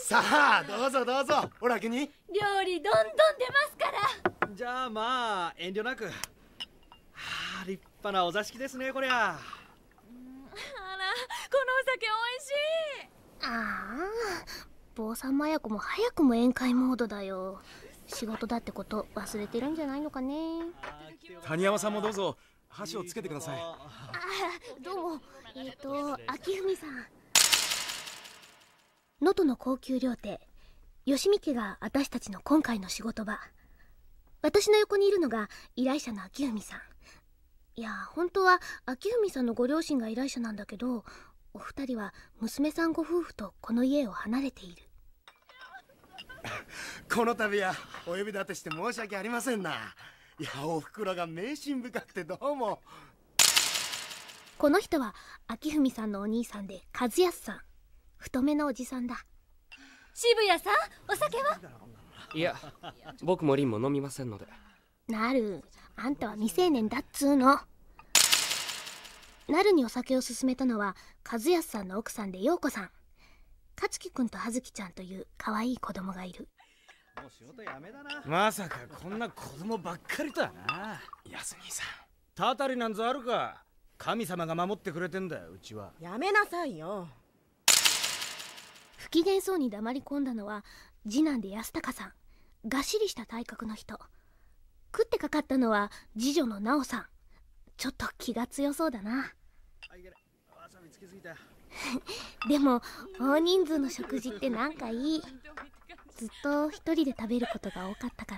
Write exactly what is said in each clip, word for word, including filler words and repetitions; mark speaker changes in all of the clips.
Speaker 1: さあどうぞどうぞお楽に。
Speaker 2: 料理どんどん出ますから。
Speaker 3: じゃあまあ遠慮なく。はあ、立派なお座敷ですねこりゃ。
Speaker 2: あら、このお酒おいしい。
Speaker 4: ああ、坊さんも綾子も早くも宴会モードだよ。仕事だってこと忘れてるんじゃないのかね。
Speaker 5: 谷山さんもどうぞ箸をつけてください。
Speaker 4: あ、どうも。えっと秋文さん、能登の高級料亭吉見家が私たちの今回の仕事場。私の横にいるのが依頼者の秋文さん。いや本当は秋文さんのご両親が依頼者なんだけど、お二人は娘さんご夫婦とこの家を離れている。
Speaker 1: この度はお呼び立てして申し訳ありませんな。いやおふくろが迷信深くてどうも。
Speaker 4: この人は秋文さんのお兄さんで和康さん。太めのおじさんだ。
Speaker 2: 渋谷さん、お酒は？
Speaker 6: いや、僕も凛も飲みませんので。
Speaker 4: なる、あんたは未成年だっつーの。なるにお酒を勧めたのは和康さんの奥さんで陽子さん。勝樹くんと葉月ちゃんという可愛い子供がいる。
Speaker 3: もう仕事やめだな。
Speaker 5: まさかこんな子供ばっかりとはな。安兄さん、
Speaker 3: たたりなんぞあるか。神様が守ってくれてんだようちは。
Speaker 7: やめなさいよ。
Speaker 4: 不機嫌そうに黙り込んだのは次男で安高さん。がっしりした体格の人。食ってかかったのは次女の奈緒さん。ちょっと気が強そうだな。でも大人数の食事ってなんかいい。ずっと一人で食べることが多かったから。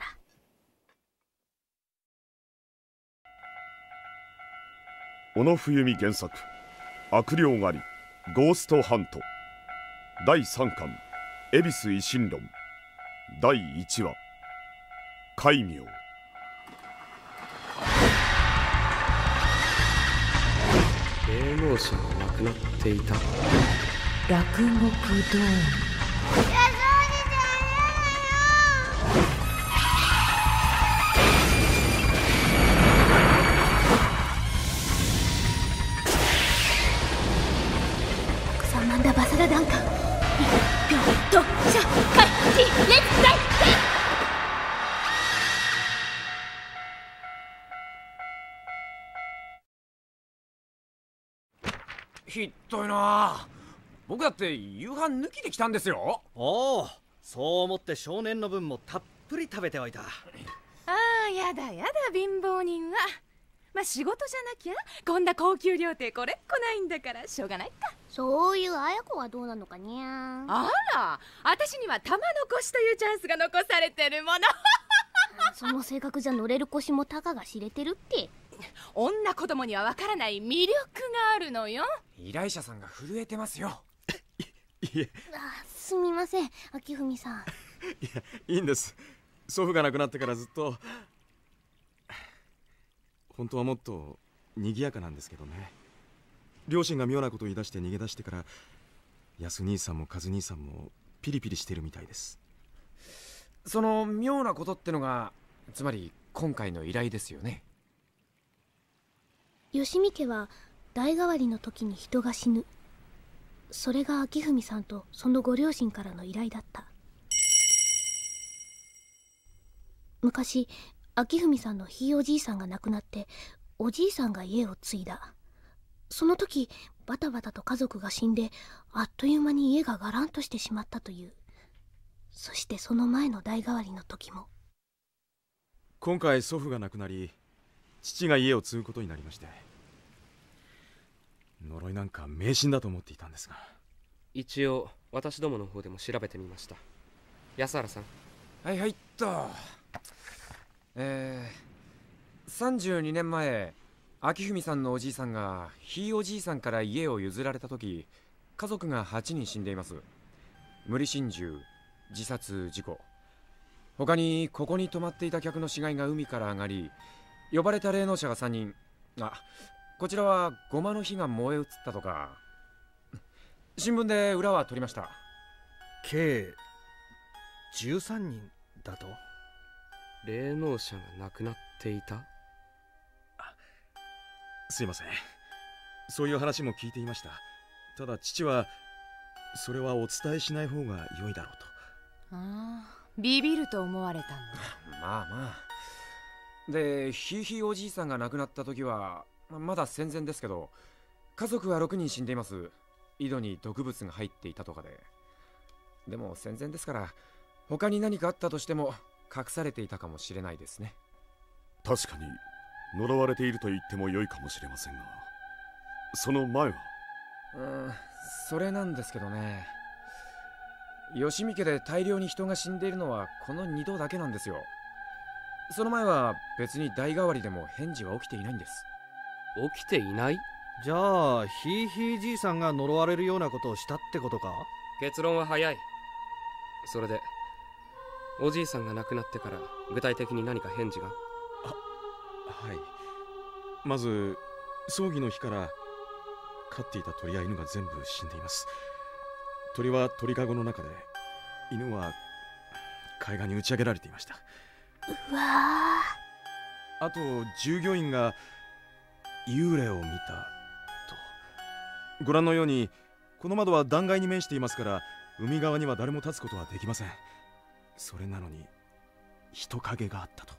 Speaker 8: 小野冬美原作悪霊狩りゴーストハントだいさんかん恵比寿維新論だいいちわ戒名。
Speaker 6: 霊能者が亡くなっていた。
Speaker 7: 落獄ドーム。
Speaker 4: サマンダ・バサラダンカン。ぴょんとしゃかいちレッツダイ。
Speaker 5: ひっどいな。僕だって夕飯抜きで来たんですよ。
Speaker 3: おお、そう思って少年の分もたっぷり食べておいた。
Speaker 2: ああ、やだやだ貧乏人は。まあ仕事じゃなきゃこんな高級料亭これっこないんだからしょうがないか。
Speaker 4: そういう綾子はどうなのかにゃ。
Speaker 2: あら、私には玉残しというチャンスが残されてるもの。
Speaker 4: その性格じゃ乗れる腰もたかが知れてるって。
Speaker 2: 女子供にはわからない魅力があるのよ。
Speaker 5: 依頼者さんが震えてますよ。
Speaker 1: いえ、
Speaker 4: あ、すみません秋文さん。
Speaker 5: いや、いいんです。祖父が亡くなってからずっと。本当はもっと賑やかなんですけどね。両親が妙なことを言い出して逃げ出してから安兄さんも和兄さんもピリピリしてるみたいです。
Speaker 9: その妙なことってのがつまり今回の依頼ですよね。
Speaker 4: 吉見家は代替わりの時に人が死ぬ。それが秋文さんとそのご両親からの依頼だった。昔秋文さんのひいおじいさんが亡くなっておじいさんが家を継いだ。その時バタバタと家族が死んであっという間に家ががらんとしてしまったという。そしてその前の代替わりの時も。
Speaker 5: 今回祖父が亡くなり父が家を継ぐことになりまして、呪いなんか迷信だと思っていたんですが。
Speaker 6: 一応私どもの方でも調べてみました。安原さん。
Speaker 9: はいはいっと。えー、さんじゅうにねんまえ秋文さんのおじいさんがひいおじいさんから家を譲られた時、家族がはちにん死んでいます。無理心中、自殺、事故、他にここに泊まっていた客の死骸が海から上がり、呼ばれた霊能者がさんにん。あ、こちらはゴマの火が燃え移ったとか。新聞で裏は取りました。
Speaker 3: 計じゅうさんにんだと。
Speaker 6: 霊能者が亡くなっていた。
Speaker 5: すいません、そういう話も聞いていました。ただ父はそれはお伝えしない方が良いだろうと。
Speaker 2: ああ、ビビると思われたんだ。
Speaker 9: まあまあ。で、ひいひいおじいさんが亡くなった時はまだ戦前ですけど、家族はろくにん死んでいます。井戸に毒物が入っていたとかで。でも戦前ですから、他に何かあったとしても隠されていたかもしれないですね。
Speaker 8: 確かに呪われていると言っても良いかもしれませんが、その前は。
Speaker 9: うん、それなんですけどね。吉見家で大量に人が死んでいるのはこのにどだけなんですよ。その前は別に代替わりでも返事は起きていないんです。
Speaker 6: 起きていない？
Speaker 3: じゃあひいひいじいさんが呪われるようなことをしたってことか？
Speaker 6: 結論は早い。それでおじいさんが亡くなってから具体的に何か返事が？あ、
Speaker 5: はい。まず葬儀の日から飼っていた鳥や犬が全部死んでいます。鳥は鳥かごの中で、犬は海岸に打ち上げられていました。
Speaker 4: うわ
Speaker 5: あと従業員が幽霊を見たと。ご覧のようにこの窓は断崖に面していますから、海側には誰も立つことはできません。それなのに人影があったと。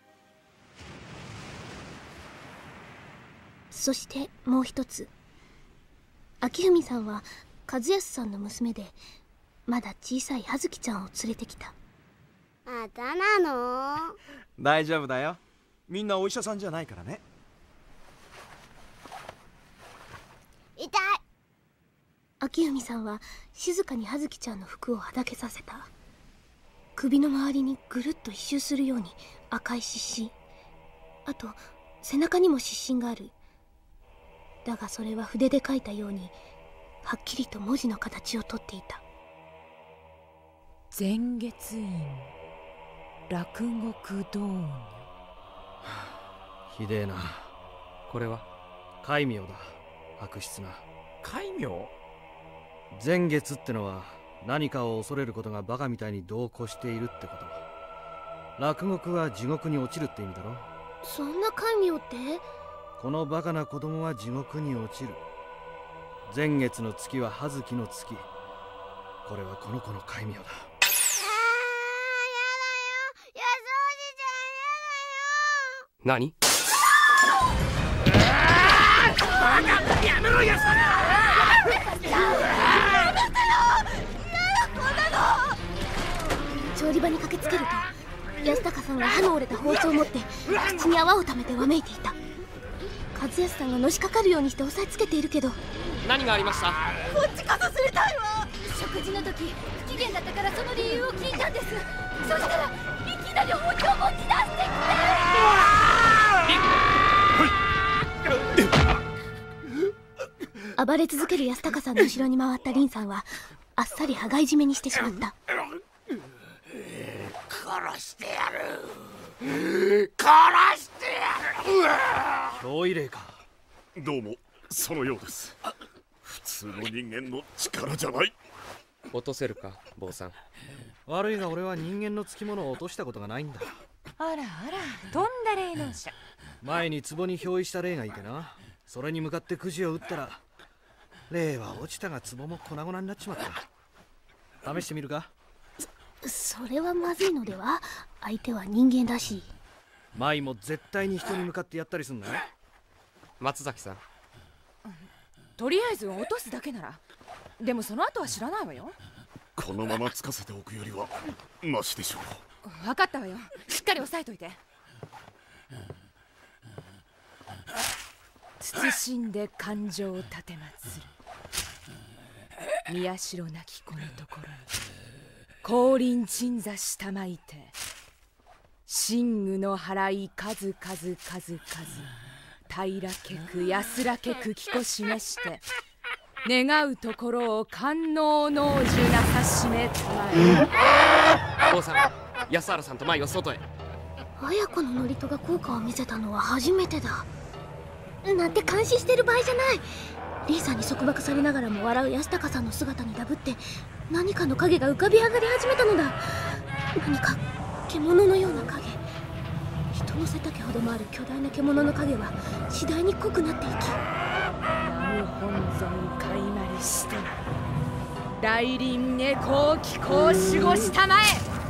Speaker 4: そしてもう一つ、秋文さんは和康さんの娘で、まだ小さい葉月ちゃんを連れてきた。
Speaker 10: またなの？
Speaker 5: 大丈夫だよ、みんなお医者さんじゃないからね。
Speaker 10: 痛い。
Speaker 4: 秋文さんは静かに葉月ちゃんの服をはだけさせた。首の周りにぐるっと一周するように赤い湿疹、あと背中にも湿疹がある。だがそれは筆で書いたようにはっきりと文字の形をとっていた。
Speaker 7: 前月院落獄道女。
Speaker 3: ひでえな。
Speaker 6: これは
Speaker 3: 戒名だ。悪質な
Speaker 9: 戒名？
Speaker 3: 前月ってのは何かを恐れることがバカみたいに度を越しているってこと。落獄は地獄に落ちるって意味だろ。
Speaker 4: そんな戒名って？
Speaker 3: このバカな子供は地獄に落ちる。前月の月は葉月の月。これはこの子の戒名だ。
Speaker 6: 何？
Speaker 10: やめろよ、それ！
Speaker 4: 調理場に駆けつけると、安高さんが歯の折れた包丁を持って口に泡をためてわめいていた。和康さんがのしかかるようにして押さえつけているけど。
Speaker 6: 何がありました？
Speaker 10: こっちこそすれたいわ。
Speaker 4: 食事の時不機嫌だったからその理由を聞いたんです。そしたらいきなり包丁を持ち出してきて。暴れ続ける安高さんの後ろに回った凛さんはあっさり羽交い締めにしてしまった。
Speaker 10: 殺してやる。殺してやる。
Speaker 3: 憑依霊か。
Speaker 8: どうもそのようです。普通の人間の力じゃない。
Speaker 6: 落とせるか坊さん。
Speaker 3: 悪いが俺は人間のつきものを落としたことがないんだ。
Speaker 2: あらあら、とんだ霊能者。
Speaker 3: 前に壺に憑依した霊がいてな、それに向かってくじを打ったら霊は落ちたが壺も粉々になっちまった。試してみるか？
Speaker 4: それはまずいのでは？相手は人間だし。
Speaker 3: 舞も絶対に人に向かってやったりすんな。
Speaker 6: 松崎さん、
Speaker 2: とりあえず落とすだけなら。でもその後は知らないわよ。
Speaker 8: このままつかせておくよりはマシでしょう。
Speaker 2: 分かったわよ。しっかり押さえといて。謹んで感情を立てまつる宮代なき子のところに降臨鎮座したまいて、真具の払い数々数々平けく安らけく気こ示して、願うところを官能能樹なさしめたまえ。
Speaker 6: 坊さん、安原さんと舞を外へ。
Speaker 4: 綾子の祝詞が効果を見せたのは初めてだ。なんて監視してる場合じゃない。リーさんに束縛されながらも笑う安高さんの姿にダブって、何かの影が浮かび上がり始めたのだ。何か獣のような影。人の背丈ほどもある巨大な獣の影は次第に濃くなっていき、
Speaker 2: 南無本尊開まりして大輪下校気候守護したまえ。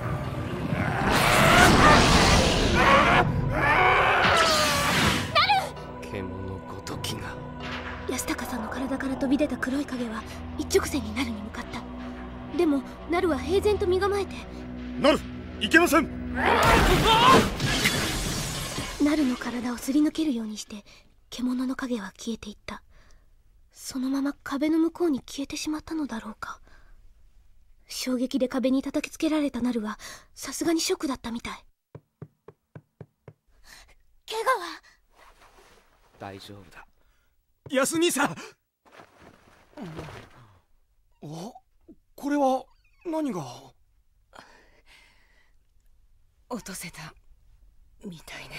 Speaker 6: 獣ごときが。
Speaker 4: 安高さんの体から飛び出た黒い影は一直線にナルに向かった。でもナルは平然と身構えて。
Speaker 8: ナル、いけません。
Speaker 4: ナルの体をすり抜けるようにして獣の影は消えていった。そのまま壁の向こうに消えてしまったのだろうか。衝撃で壁に叩きつけられたナルはさすがにショックだったみたい。怪我は
Speaker 6: 大丈夫だ。
Speaker 5: 安兄さん。お、これは何が。
Speaker 2: 落とせたみたいね。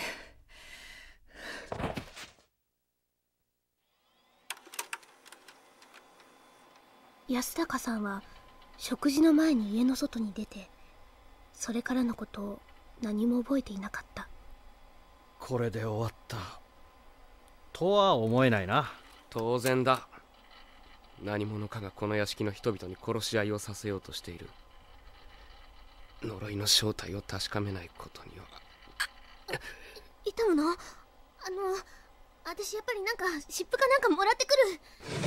Speaker 4: 安高さんは食事の前に家の外に出て、それからのことを何も覚えていなかった。
Speaker 3: これで終わったとは思えないな。
Speaker 6: 当然だ。何者かがこの屋敷の人々に殺し合いをさせようとしている。呪いの正体を確かめないことには。
Speaker 4: いたもの？あの、私やっぱりなんか湿布かなんかもらってくる。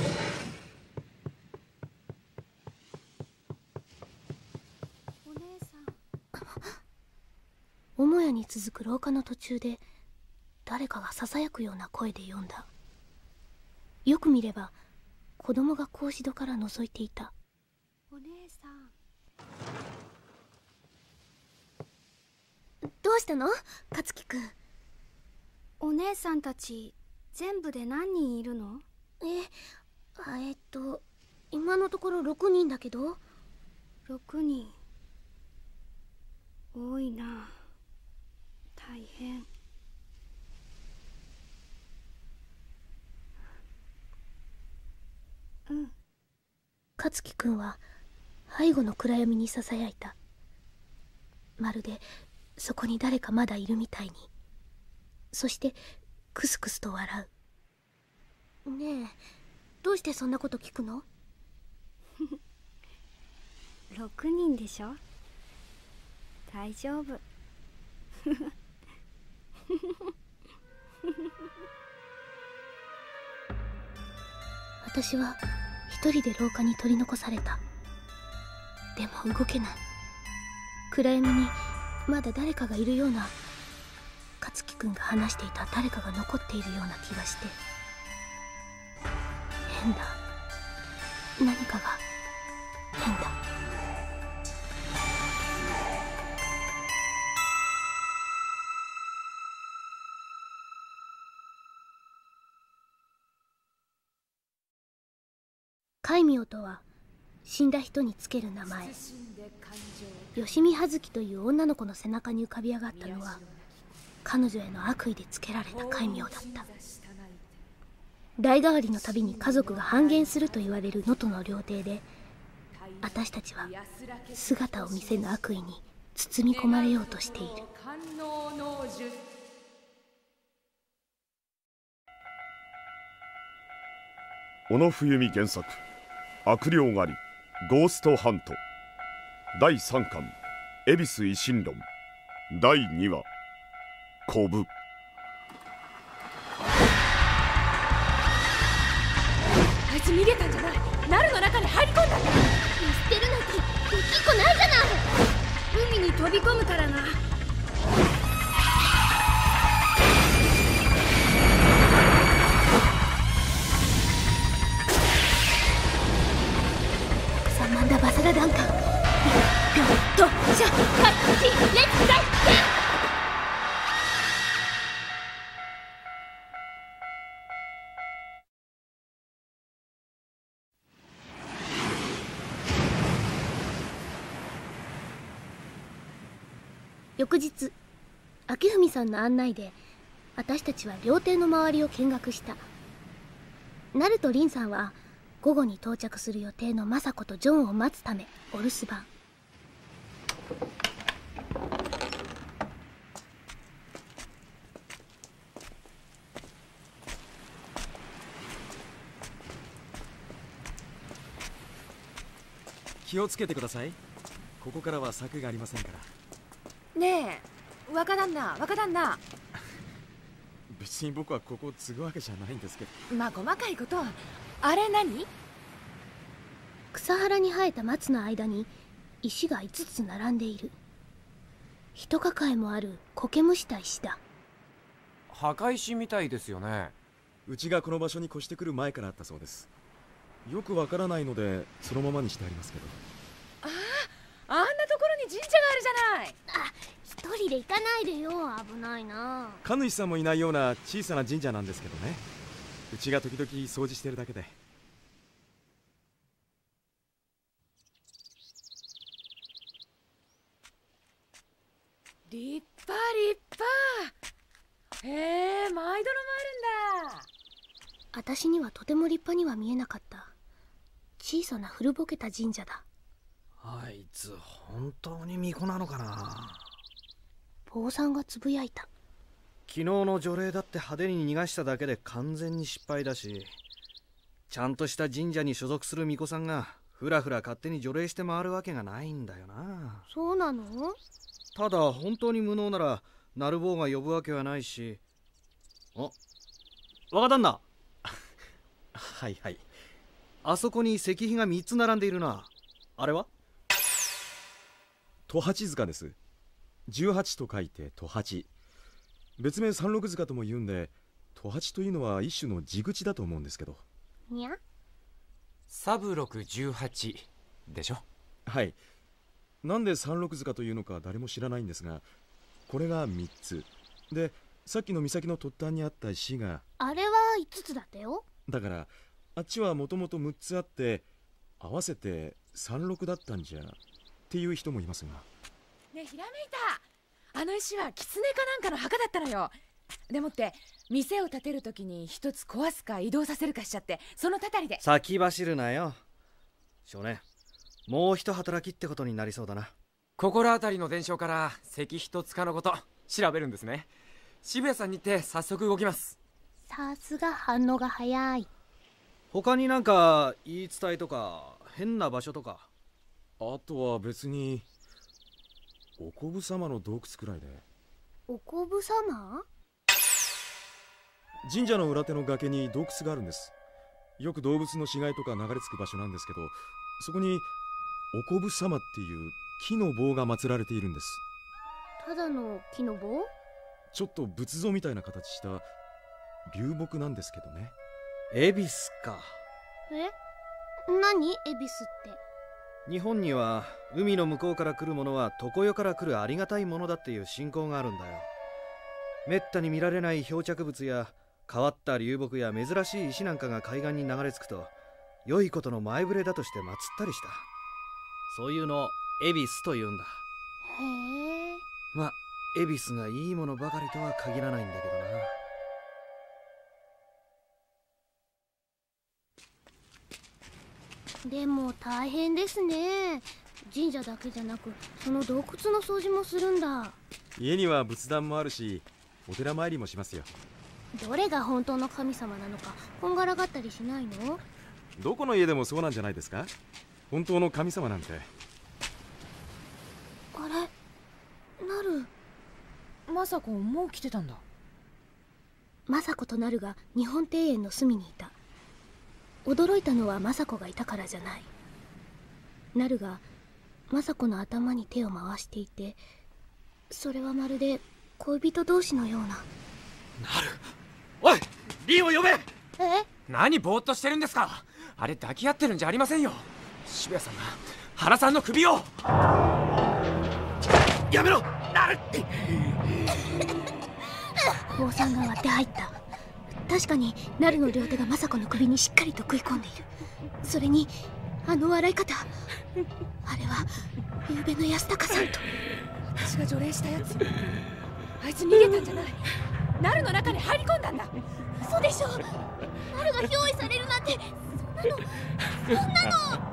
Speaker 4: お姉さん。母屋に続く廊下の途中で誰かがささやくような声で呼んだ。よく見れば子供が格子戸から覗いていた。お姉さん。どうしたの？勝樹くん。
Speaker 11: お姉さんたち全部で何人いるの？
Speaker 4: え、あえっと今のところろくにんだけど。
Speaker 11: ろくにん。多いな。大変。うん。
Speaker 4: 勝樹くんは背後の暗闇にささやいた。まるでそこに誰かまだいるみたいに。そしてクスクスと笑う。ねえ、どうしてそんなこと聞くの？
Speaker 11: ろくにんでしょ。大丈夫。
Speaker 4: 私は一人で廊下に取り残された。でも動けない。暗闇にまだ誰かがいるような、勝樹くんが話していた誰かが残っているような気がして。変だ。何かが変だ。戒名とは死んだ人につける名前。吉見葉月という女の子の背中に浮かび上がったのは彼女への悪意でつけられた戒名だった。代替わりのたびに家族が半減すると言われる能登の料亭で、私たちは姿を見せぬ悪意に包み込まれようとしている。
Speaker 8: 小野冬美原作、悪霊狩りゴーストハントだいさんかん恵比寿維新論だいにわコブ。
Speaker 2: あいつ逃げたんじゃない？ナルの中に入り込んだんだ。見捨
Speaker 4: てるなんてできっこないじゃない。
Speaker 11: 海に飛び込むからな。
Speaker 4: サマンダバサラダンカン。ぴょんとシャカイチレッツダイ翌日、明文さんの案内で私たちは料亭の周りを見学した。ナルとリンさんは午後に到着する予定のマサコとジョンを待つためお留守番。
Speaker 5: 気をつけてください。ここからは柵がありませんから。
Speaker 2: ねえ、若旦那若旦那。
Speaker 5: 別に僕はここを継ぐわけじゃないんですけど。
Speaker 2: まあ細かいことは。あれ何？
Speaker 4: 草原に生えた松の間に石がいつつ並んでいる。人抱えもある苔むした石だ。
Speaker 9: 墓石みたいですよね。
Speaker 5: うちがこの場所に越してくる前からあったそうです。よくわからないのでそのままにしてありますけど。
Speaker 2: ああ、あんなところに神社があるじゃない。
Speaker 4: あ、一人で行かないでよ、危ないな。
Speaker 5: 神主さんもいないような小さな神社なんですけどね。うちが時々掃除してるだけで。
Speaker 2: 立派立派。へえ、舞殿もあるんだ。
Speaker 4: 私にはとても立派には見えなかった。小さな古ぼけた神社だ。
Speaker 3: あいつ本当に巫女なのかな。
Speaker 4: 坊さんがつぶやいた。
Speaker 3: 昨日の除霊だって派手に逃がしただけで完全に失敗だし、ちゃんとした神社に所属する巫女さんがふらふら勝手に除霊して回るわけがないんだよな。
Speaker 4: そうなの？
Speaker 3: ただ本当に無能ならナルボーが呼ぶわけはないし。あ、若旦那。
Speaker 5: はいはい。
Speaker 3: あそこに石碑がみっつ並んでいるな。あれは
Speaker 5: 十八塚です。十八と書いて十八。別名三六塚とも言うんで、十八というのは一種の地口だと思うんですけど。
Speaker 4: にゃ
Speaker 9: 三六十八でしょ。
Speaker 5: はい。なんで三六塚というのか誰も知らないんですが、これがみっつで、さっきの岬の突端にあった石が
Speaker 4: あれはいつつだったよ。
Speaker 5: だからあっちはもともとむっつあって合わせて三六だったんじゃっていう人もいますが。
Speaker 2: ねえ、ひらめいた。あの石は狐かなんかの墓だったのよ。でもって店を建てるときに一つ壊すか移動させるかしちゃって、そのたたりで。
Speaker 3: 先走るなよ少年。もう一働きってことになりそうだな。
Speaker 9: 心当たりの伝承から石碑と塚のこと調べるんですね。渋谷さんに行って早速動きます。
Speaker 4: さすが反応が早い。
Speaker 3: 他になんか言い伝えとか変な場所とか。
Speaker 5: あとは別におこぶ様の洞窟くらいで。
Speaker 4: おこぶ様？
Speaker 5: 神社の裏手の崖に洞窟があるんです。よく動物の死骸とか流れ着く場所なんですけど、そこにおこぶ様っていう木の棒が祀られているんです。
Speaker 4: ただの木の棒？
Speaker 5: ちょっと仏像みたいな形した流木なんですけどね。
Speaker 3: 恵比寿か。
Speaker 4: え？何？恵比寿って。
Speaker 3: 日本には海の向こうから来るものは常世から来るありがたいものだっていう信仰があるんだよ。めったに見られない漂着物や変わった流木や珍しい石なんかが海岸に流れ着くと良いことの前触れだとして祀ったりした。そういうのを恵比寿と言うんだ。
Speaker 4: へえ。
Speaker 3: ま、恵比寿がいいものばかりとは限らないんだけどな。
Speaker 4: でも大変ですね。神社だけじゃなくその洞窟の掃除もするんだ。
Speaker 5: 家には仏壇もあるしお寺参りもしますよ。
Speaker 4: どれが本当の神様なのかこんがらがったりしないの？
Speaker 5: どこの家でもそうなんじゃないですか。本当の神様なんて。
Speaker 4: あれ、なる。
Speaker 2: 政子もう来てたんだ。
Speaker 4: 政子となるが日本庭園の隅にいた。驚いたのは政子がいたからじゃない。なるが政子の頭に手を回していて、それはまるで恋人同士のような。
Speaker 9: なる、おい、リンを呼べ。
Speaker 4: え？
Speaker 9: 何ぼーっとしてるんですか。あれ抱き合ってるんじゃありませんよ。渋谷さんが原さんの首を。
Speaker 10: やめろ、なる。
Speaker 4: 坊さんが割って入った。確かにナルの両手が政子の首にしっかりと食い込んでいる。それにあの笑い方、あれは夕べの安高さんと。
Speaker 2: 私が除霊したやつよ。あいつ逃げたんじゃない。ナルの中に入り込んだんだ。
Speaker 4: 嘘でしょ。ナルが憑依されるなんて、そんなのそんなの。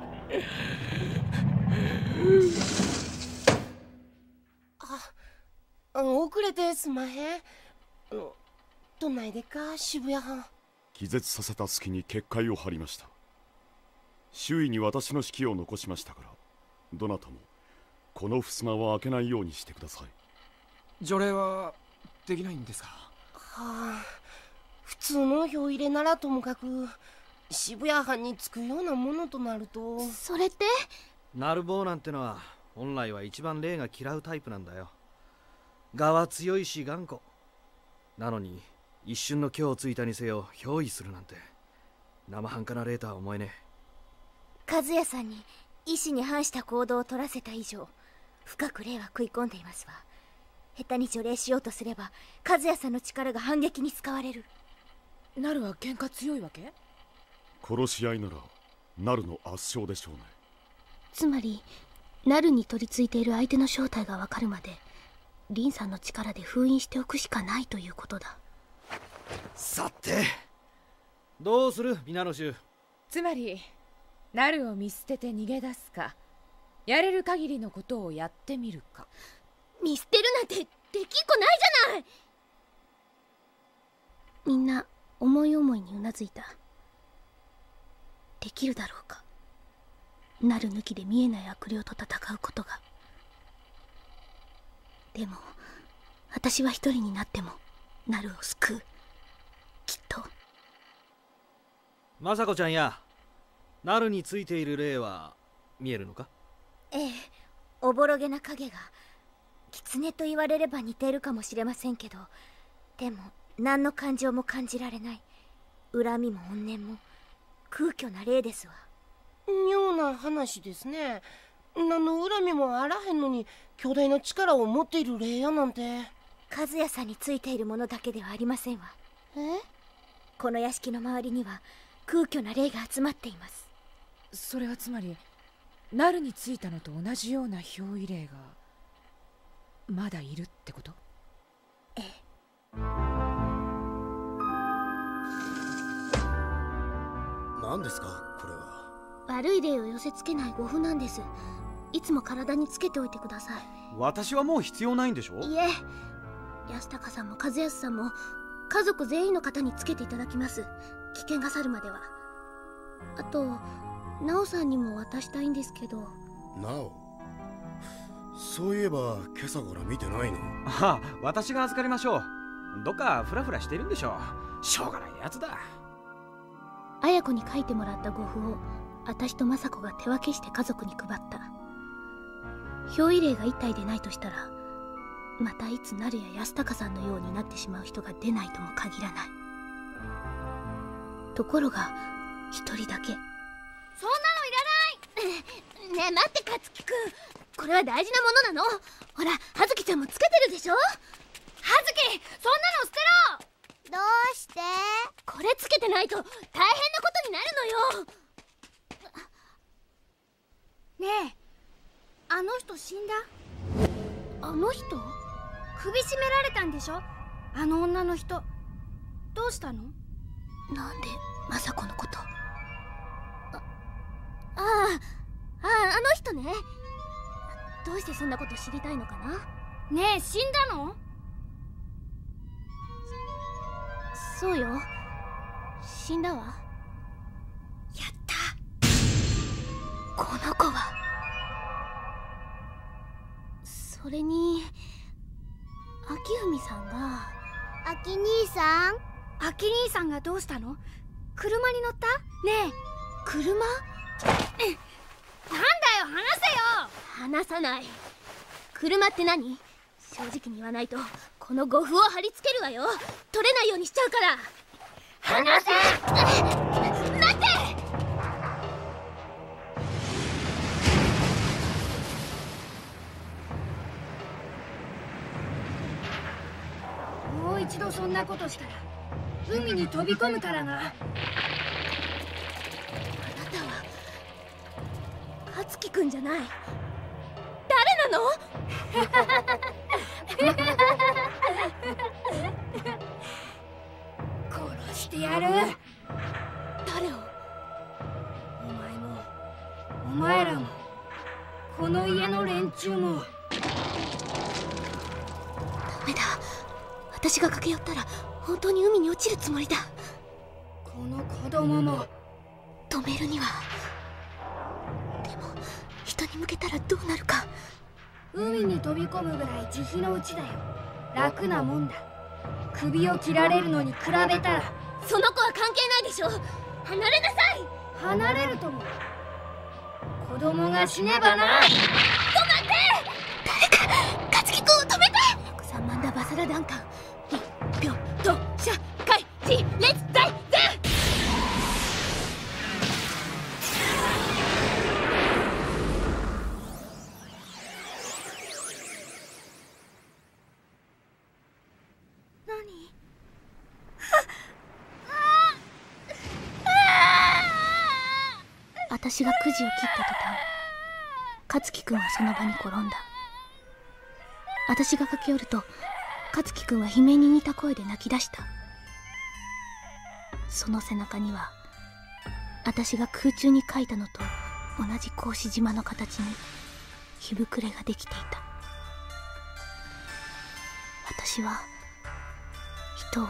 Speaker 1: あ、遅れてすまへん。どないでか渋谷藩。
Speaker 8: 気絶させた隙に結界を張りました。 周囲に私の指揮を残しましたから、どなたもこの襖は開けないようにしてください。
Speaker 9: 除霊はできないんですか？
Speaker 12: はあ、普通の票入れならともかく渋谷藩につくようなものとなると。
Speaker 4: それって
Speaker 3: ナルボーなんてのは本来は一番霊が嫌うタイプなんだよ。我は強いし頑固なのに、一瞬の虚をついたにせよ憑依するなんて生半可な霊とは思えね
Speaker 13: え。和也さんに意志に反した行動を取らせた以上、深く霊は食い込んでいますわ。下手に除霊しようとすれば和也さんの力が反撃に使われる。
Speaker 2: ナルは喧嘩強いわけ？
Speaker 8: 殺し合いならナルの圧勝でしょうね。
Speaker 4: つまりナルに取り付いている相手の正体がわかるまでリンさんの力で封印しておくしかないということだ。
Speaker 3: さてどうする皆の衆。
Speaker 2: つまりナルを見捨てて逃げ出すか、やれる限りのことをやってみるか。
Speaker 4: 見捨てるなんてできっこないじゃない。みんな思い思いにうなずいた。できるだろうか、ナル抜きで見えない悪霊と戦うことが。でも私は一人になってもナルを救う。きっと。
Speaker 3: 雅子ちゃんや、ナルについている霊は見えるのか？
Speaker 13: ええ、おぼろげな影が。狐と言われれば似ているかもしれませんけど、でも何の感情も感じられない。恨みも怨念も空虚な霊ですわ。
Speaker 12: 妙な話ですね。何の恨みもあらへんのに巨大な力を持っている霊やなんて。
Speaker 13: 和也さんについているものだけではありませんわ。
Speaker 4: え？
Speaker 13: この屋敷の周りには空虚な霊が集まっています。
Speaker 2: それはつまりナルについたのと同じような憑依霊がまだいるってこと？
Speaker 13: ええ。
Speaker 1: 何ですかこれは？
Speaker 4: 悪い霊を寄せつけない護符なんです。いつも体につけておいてください。
Speaker 9: 私はもう必要ないんでしょ？
Speaker 4: いえ、安高さんも和康さんも家族全員の方につけていただきます。危険が去るまでは。あとナオさんにも渡したいんですけど。
Speaker 1: ナオ、そういえば今朝から見てないの？
Speaker 9: ああ、私が預かりましょう。どっかフラフラしてるんでしょう。しょうがないやつだ。
Speaker 4: 綾子に書いてもらった護符を私と雅子が手分けして家族に配った。憑依霊が一体でないとしたら、またいつナルや安高さんのようになってしまう人が出ないとも限らない。ところが一人だけ。そんなのいらない。ねえ待って、勝樹くん、これは大事なものなの。ほら葉月ちゃんもつけてるでしょ。葉月、そんなの捨てろ。
Speaker 13: どうして？
Speaker 4: これつけてないと大変なことになるのよ。
Speaker 11: ねえ、あの人死んだ。
Speaker 4: あの人？
Speaker 11: 首絞められたんでしょ、あの女の人。どうしたの？
Speaker 4: なんで雅子のこと。ああああ、あの人ね。どうしてそんなこと知りたいのかな。
Speaker 11: ねえ、死んだの？
Speaker 4: そうよ、死んだわ。やった。この子は。それに秋文さんが。
Speaker 13: 秋兄さん？
Speaker 11: 秋兄さんがどうしたの？車に乗った？ねえ。
Speaker 4: 車？
Speaker 11: なんだよ、話せよ。
Speaker 4: 話さない。車って何？正直に言わないとこの護符を貼り付けるわよ。取れないようにしちゃうから。
Speaker 11: 話せ。
Speaker 4: 待って。
Speaker 11: もう一度そんなことしたら海に飛び込むからな。あな
Speaker 4: たは勝樹くんじゃない。誰なの？
Speaker 11: 殺してやる。
Speaker 4: 誰を？
Speaker 11: お前もお前らもこの家の連中も。
Speaker 4: ダメだ、私が駆け寄ったら本当に海に落ちるつもりだ。
Speaker 11: この子供も
Speaker 4: 止めるには人に向けたらどうなるか。
Speaker 11: 海に飛び込むぐらい慈悲のうちだよ。楽なもんだ。首を切られるのに比べたら。
Speaker 4: その子は関係ないでしょ。離れなさい。
Speaker 11: 離れるとも。子供が死ねばな。
Speaker 4: 止まって。誰か勝木君を止めて。サマンダ・バサラ・ダンカン、ピョントシャカイチレッツダイゼン。何？私がくじを切った途端、勝木くんはその場に転んだ。私が駆け寄ると、勝木くんは悲鳴に似た声で泣き出した。その背中には、私が空中に描いたのと同じ格子島の形に火膨れができていた。私は人を、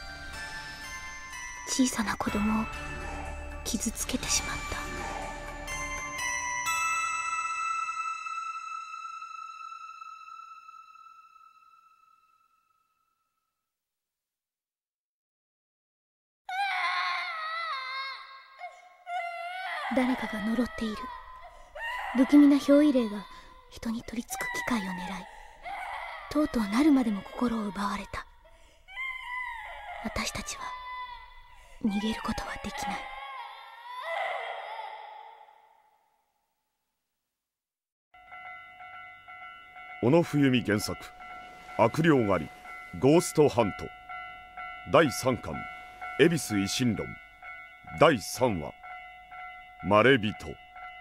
Speaker 4: 小さな子供を傷つけてしまった。誰かが呪っている。不気味な憑依霊が人に取り付く機会を狙い、とうとうなるまでも心を奪われた。私たちは逃げることはできない。
Speaker 8: 小野冬美原作、悪霊狩りゴーストハントだいさんかん、恵比寿維新論だいさんわ、まれびと。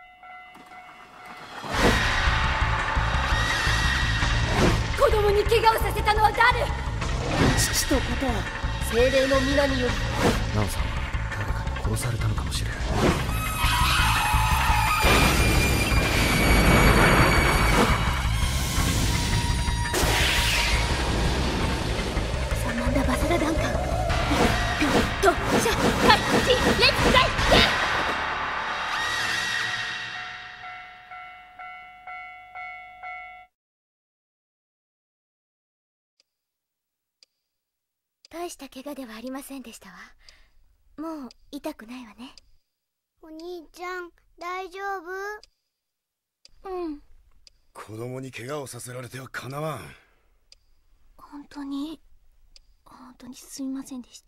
Speaker 11: 子供に怪我をさせたのは誰？
Speaker 12: 父と子と精霊の皆により。
Speaker 3: ナオさんは誰かに殺されたのかもしれない。
Speaker 4: サマンダ・バサラ・ダンカン、ピョントシャカイチレッツダイゼン。
Speaker 13: 大した怪我ではありませんでしたわ。もう痛くないわね。
Speaker 11: お兄ちゃん大丈夫？
Speaker 4: うん。
Speaker 1: 子供に怪我をさせられてはかなわん。
Speaker 4: 本当に本当にすみませんでした。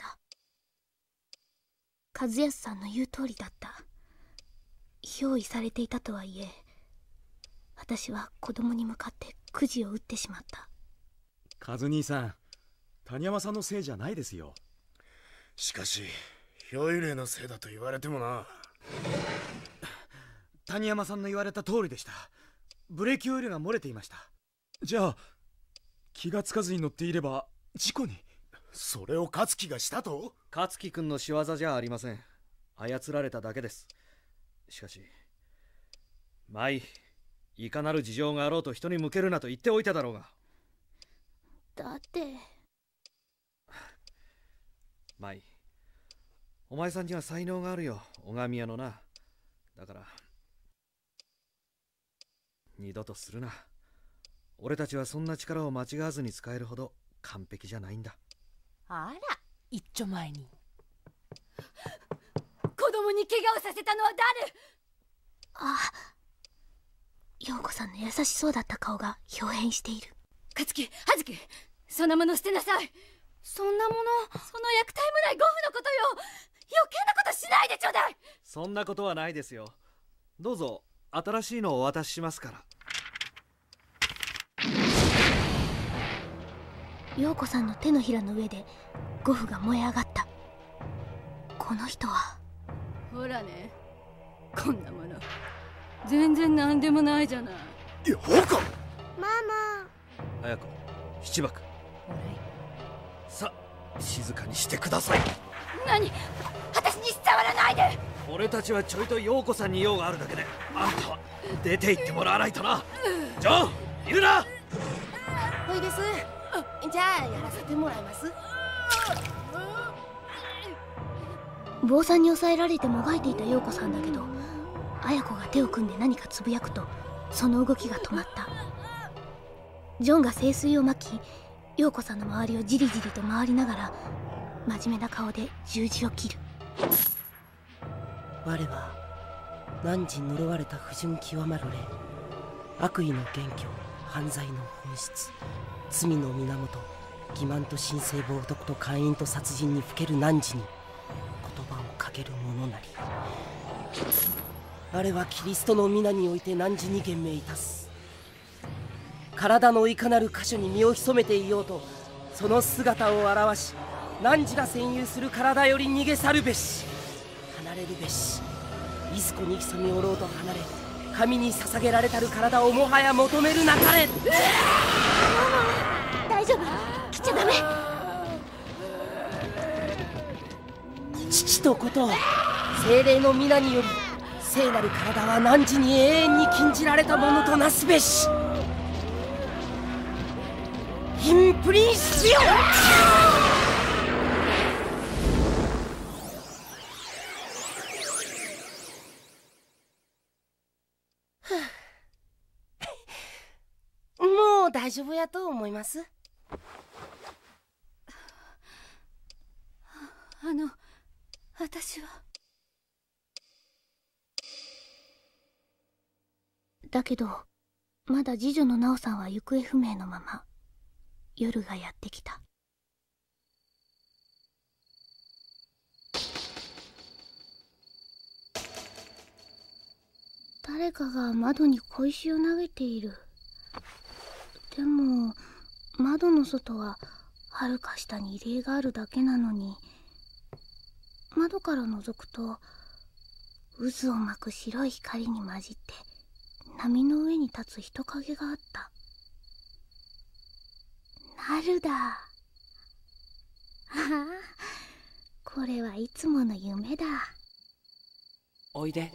Speaker 4: 和康さんの言う通りだった。憑依されていたとはいえ、私は子供に向かってくじを打ってしまった。
Speaker 5: 和兄さん、谷山さんのせいじゃないですよ。
Speaker 1: しかし憑依霊のせいだと言われてもな。
Speaker 3: 谷山さんの言われた通りでした。ブレーキオイルが漏れていました。
Speaker 5: じゃあ気がつかずに乗っていれば事故に。
Speaker 1: それを勝木がしたと？
Speaker 3: 勝木君の仕業じゃありません。操られただけです。しかし舞、いかなる事情があろうと人に向けるなと言っておいただろうが。
Speaker 4: だって
Speaker 3: 舞、お前さんには才能があるよ、拝み屋のな。だから二度とするな。俺たちはそんな力を間違わずに使えるほど完璧じゃないんだ。
Speaker 2: あら、一丁前に子供に怪我をさせたのは誰？
Speaker 4: あ、陽子さんの優しそうだった顔が表変している。
Speaker 2: 勝木、葉月、そんなもの捨てなさい。そんなもの、その虐待もないゴフのことよ。余計なことしないでちょうだい。
Speaker 3: そんなことはないですよ。どうぞ新しいのをお渡ししますから。
Speaker 4: 陽子さんの手のひらの上でゴフが燃え上がった。この人は。
Speaker 2: ほらね、こんなもの全然何でもないじゃない。
Speaker 1: 陽子、
Speaker 11: ママ。
Speaker 3: 綾子、七幕、さあ静かにしてください。
Speaker 2: 何？私に触らないで。
Speaker 3: 俺たちはちょいと陽子さんに用があるだけで、あんたは出て行ってもらわないとな。ジョン、いるな。
Speaker 12: ほいです。じゃあやらせてもらいます。
Speaker 4: 坊さんに抑えられてもがいていた陽子さんだけど、綾子が手を組んで何かつぶやくとその動きが止まった。ジョンが聖水をまき、陽子さんの周りをじりじりと回りながら真面目な顔で十字を切る。
Speaker 12: 我は汝呪われた不純極まる霊、悪意の元凶、犯罪の本質、罪の源、欺瞞と神聖冒涜と姦淫と殺人にふける汝に言葉をかける者なり。我はキリストの皆において汝に言命いたす。体のいかなる箇所に身を潜めていようと、その姿を現し、汝が占有する体より逃げ去るべし、離れるべし。いずこに潜みおろうと離れ、神に捧げられたる体をもはや求めるなかれ。
Speaker 4: 大丈夫、来ちゃダメ。
Speaker 12: 父と子と精霊の皆により、聖なる体は汝に永遠に禁じられたものとなすべし。インプリンシオ。もう大丈夫やと思います。
Speaker 2: あの、私は。
Speaker 4: だけどまだ次女の奈緒さんは行方不明のまま。夜がやってきた。誰かが窓に小石を投げている。でも窓の外ははるか下に入り江があるだけなのに、窓から覗くと渦を巻く白い光に混じって波の上に立つ人影があった。なるだ。ああ、これはいつもの夢だ。
Speaker 12: おいで。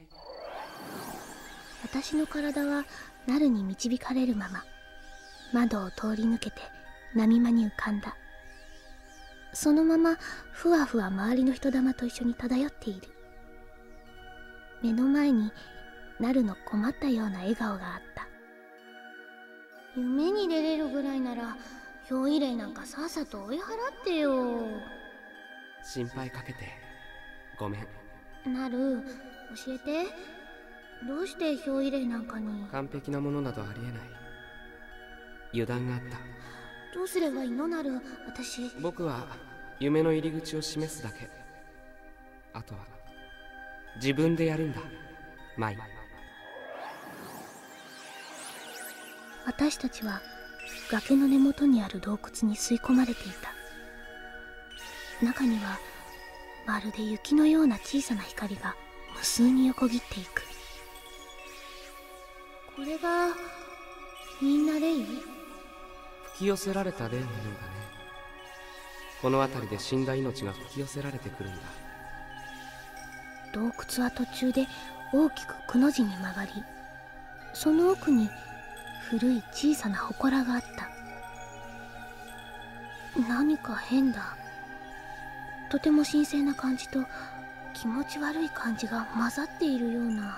Speaker 4: 私の体はなるに導かれるまま窓を通り抜けて波間に浮かんだ。そのままふわふわ周りの人玉と一緒に漂っている。目の前になるの困ったような笑顔があった。夢に出れるぐらいなら憑依霊なんかさっさと追い払ってよ。
Speaker 6: 心配かけてごめん。
Speaker 4: なる、教えて。どうして憑依霊なんかに。
Speaker 6: 完璧なものなどありえない。油断があった。
Speaker 4: どうすればいいの、なる。私
Speaker 6: 僕は夢の入り口を示すだけ。あとは自分でやるんだ、マイ。
Speaker 4: 私たちは崖の根元にある洞窟に吸い込まれていた。中にはまるで雪のような小さな光が無数に横切っていく。これがみんな霊？
Speaker 6: 吹き寄せられた霊のようだね。この辺りで死んだ命が吹き寄せられてくるんだ。
Speaker 4: 洞窟は途中で大きくくの字に曲がり、その奥に古い小さな祠があった。何か変だ。とても神聖な感じと気持ち悪い感じが混ざっているような。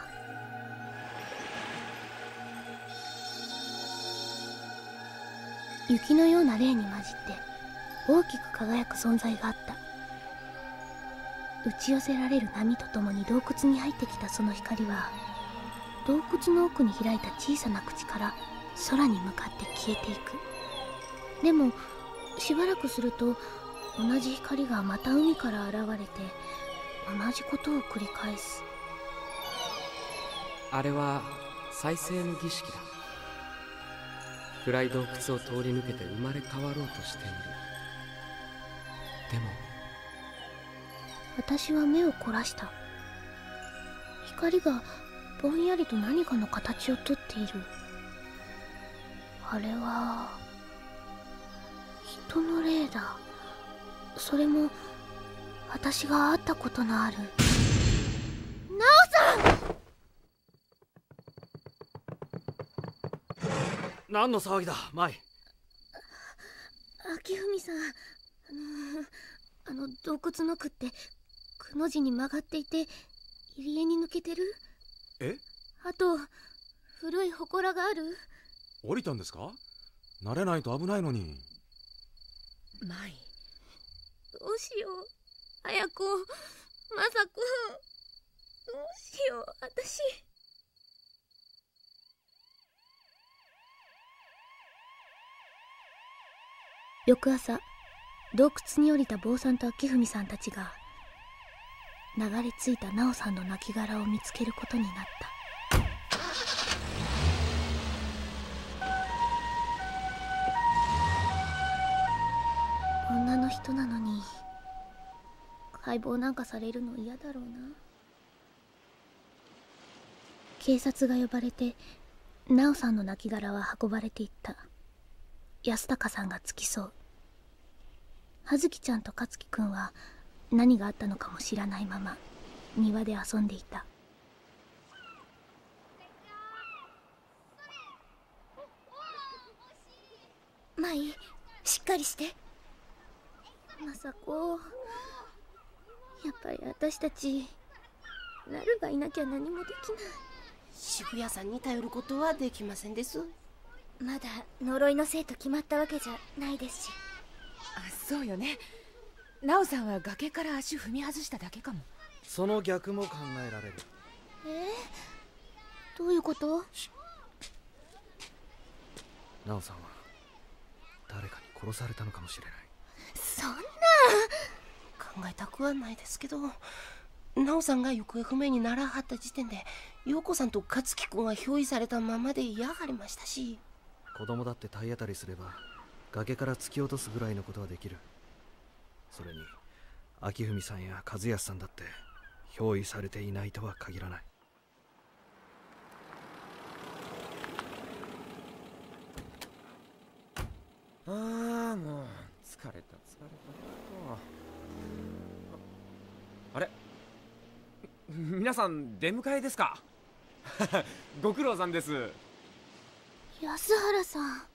Speaker 4: 雪のような霊に混じって大きく輝く存在があった。打ち寄せられる波とともに洞窟に入ってきたその光は、洞窟の奥に開いた小さな口から空に向かって消えていく。でもしばらくすると同じ光がまた海から現れて同じことを繰り返す。
Speaker 6: あれは再生の儀式だ。暗い洞窟を通り抜けて生まれ変わろうとしている。でも
Speaker 4: 私は目を凝らした。光がぼんやりと何かの形をとっている。あれは人の霊だ。それも私が会ったことのある。なおさん！
Speaker 3: 何の騒ぎだ、マイ。
Speaker 4: 秋文さん、あのあの洞窟の奥ってくの字に曲がっていて入り江に抜けてる。
Speaker 3: え？
Speaker 4: あと古い祠がある。
Speaker 5: 降りたんですか？慣れないと危ないのに。
Speaker 2: マイ、
Speaker 4: どうしよう。綾子、まさこ、どうしよう、私。翌朝、洞窟に降りた坊さんと秋文さんたちが流れ着いた奈緒さんの亡骸を見つけることになった。女の人なのに解剖なんかされるの嫌だろうな。警察が呼ばれて奈緒さんの亡骸は運ばれていった。安高さんが付き添う。葉月ちゃんと勝樹くんは何があったのかも知らないまま庭で遊んでいた。舞、しっかりして。雅子、やっぱり私たちなるがいなきゃ何もできない。
Speaker 12: 渋谷さんに頼ることはできませんです。
Speaker 13: まだ呪いのせいと決まったわけじゃないですし。
Speaker 2: あ、そうよね。奈緒さんは崖から足踏み外しただけかも。
Speaker 3: その逆も考えられる。
Speaker 4: えー、どういうこと？
Speaker 3: 奈緒さんは誰かに殺されたのかもしれない。
Speaker 12: そんな考えたくはないですけど、奈緒さんが行方不明にならはった時点で陽子さんと勝樹くんは憑依されたままでいやがりましたし、
Speaker 3: 子供だって体当たりすれば崖から突き落とすぐらいのことはできる。それに秋文さんや和康さんだって憑依されていないとは限らない。
Speaker 9: ああ、もう疲れた疲れた。あれ、皆さん出迎えですか？ご苦労さんです。
Speaker 4: 安原さん。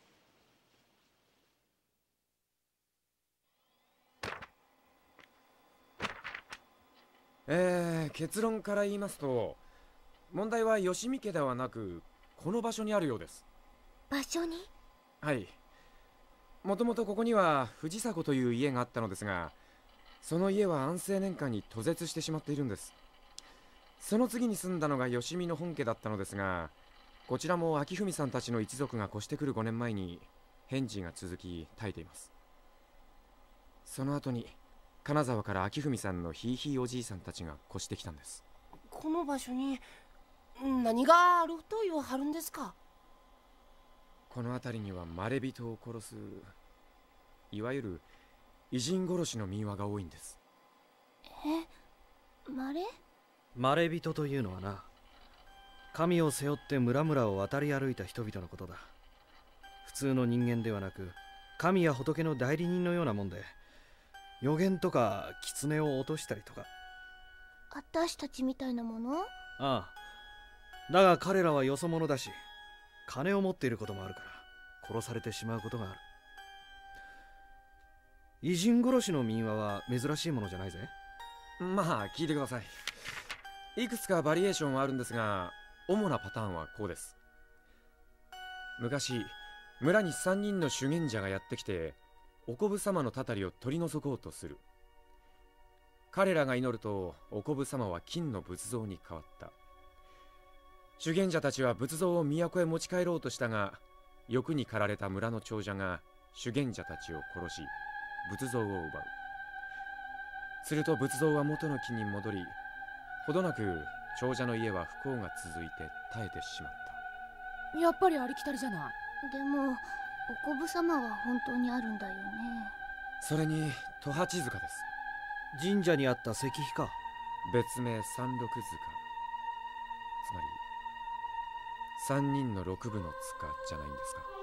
Speaker 9: えー、結論から言いますと、問題は吉見家ではなくこの場所にあるようです。
Speaker 4: 場所に？
Speaker 9: はい。もともとここには藤迫という家があったのですが、その家は安政年間に途絶してしまっているんです。その次に住んだのが吉見の本家だったのですが、こちらも秋文さんたちの一族が越してくるごねんまえに返事が続き絶えています。その後に金沢から秋文さんのひいひいおじいさんたちが越してきたんです。
Speaker 12: この場所に何があると言わはるんですか？
Speaker 9: この辺りにはまれびとを殺す、いわゆる偉人殺しの民話が多いんです。
Speaker 4: え、まれ？
Speaker 3: まれびとというのはな、神を背負って村々を渡り歩いた人々のことだ。普通の人間ではなく神や仏の代理人のようなもんで、予言とか狐を落としたりとか。
Speaker 4: 私たちみたいなもの？
Speaker 3: ああ、だが彼らはよそ者だし、金を持っていることもあるから殺されてしまうことがある。偉人殺しの民話は珍しいものじゃないぜ。
Speaker 9: まあ聞いてください。いくつかバリエーションはあるんですが、主なパターンはこうです。昔村にさんにんの修験者がやってきて、おこぶ様のたたりを取り除こうとする。彼らが祈るとおこぶ様は金の仏像に変わった。修験者たちは仏像を都へ持ち帰ろうとしたが、欲に駆られた村の長者が修験者たちを殺し仏像を奪う。すると仏像は元の木に戻り、ほどなく長者の家は不幸が続いて絶えてしまった。
Speaker 2: やっぱりありきたりじゃない。
Speaker 4: でもおこぶ様は本当にあるんだよね。
Speaker 9: それに十八塚です。
Speaker 3: 神社にあった石碑か。
Speaker 9: 別名三六塚、つまり三人の六部の塚じゃないんですか。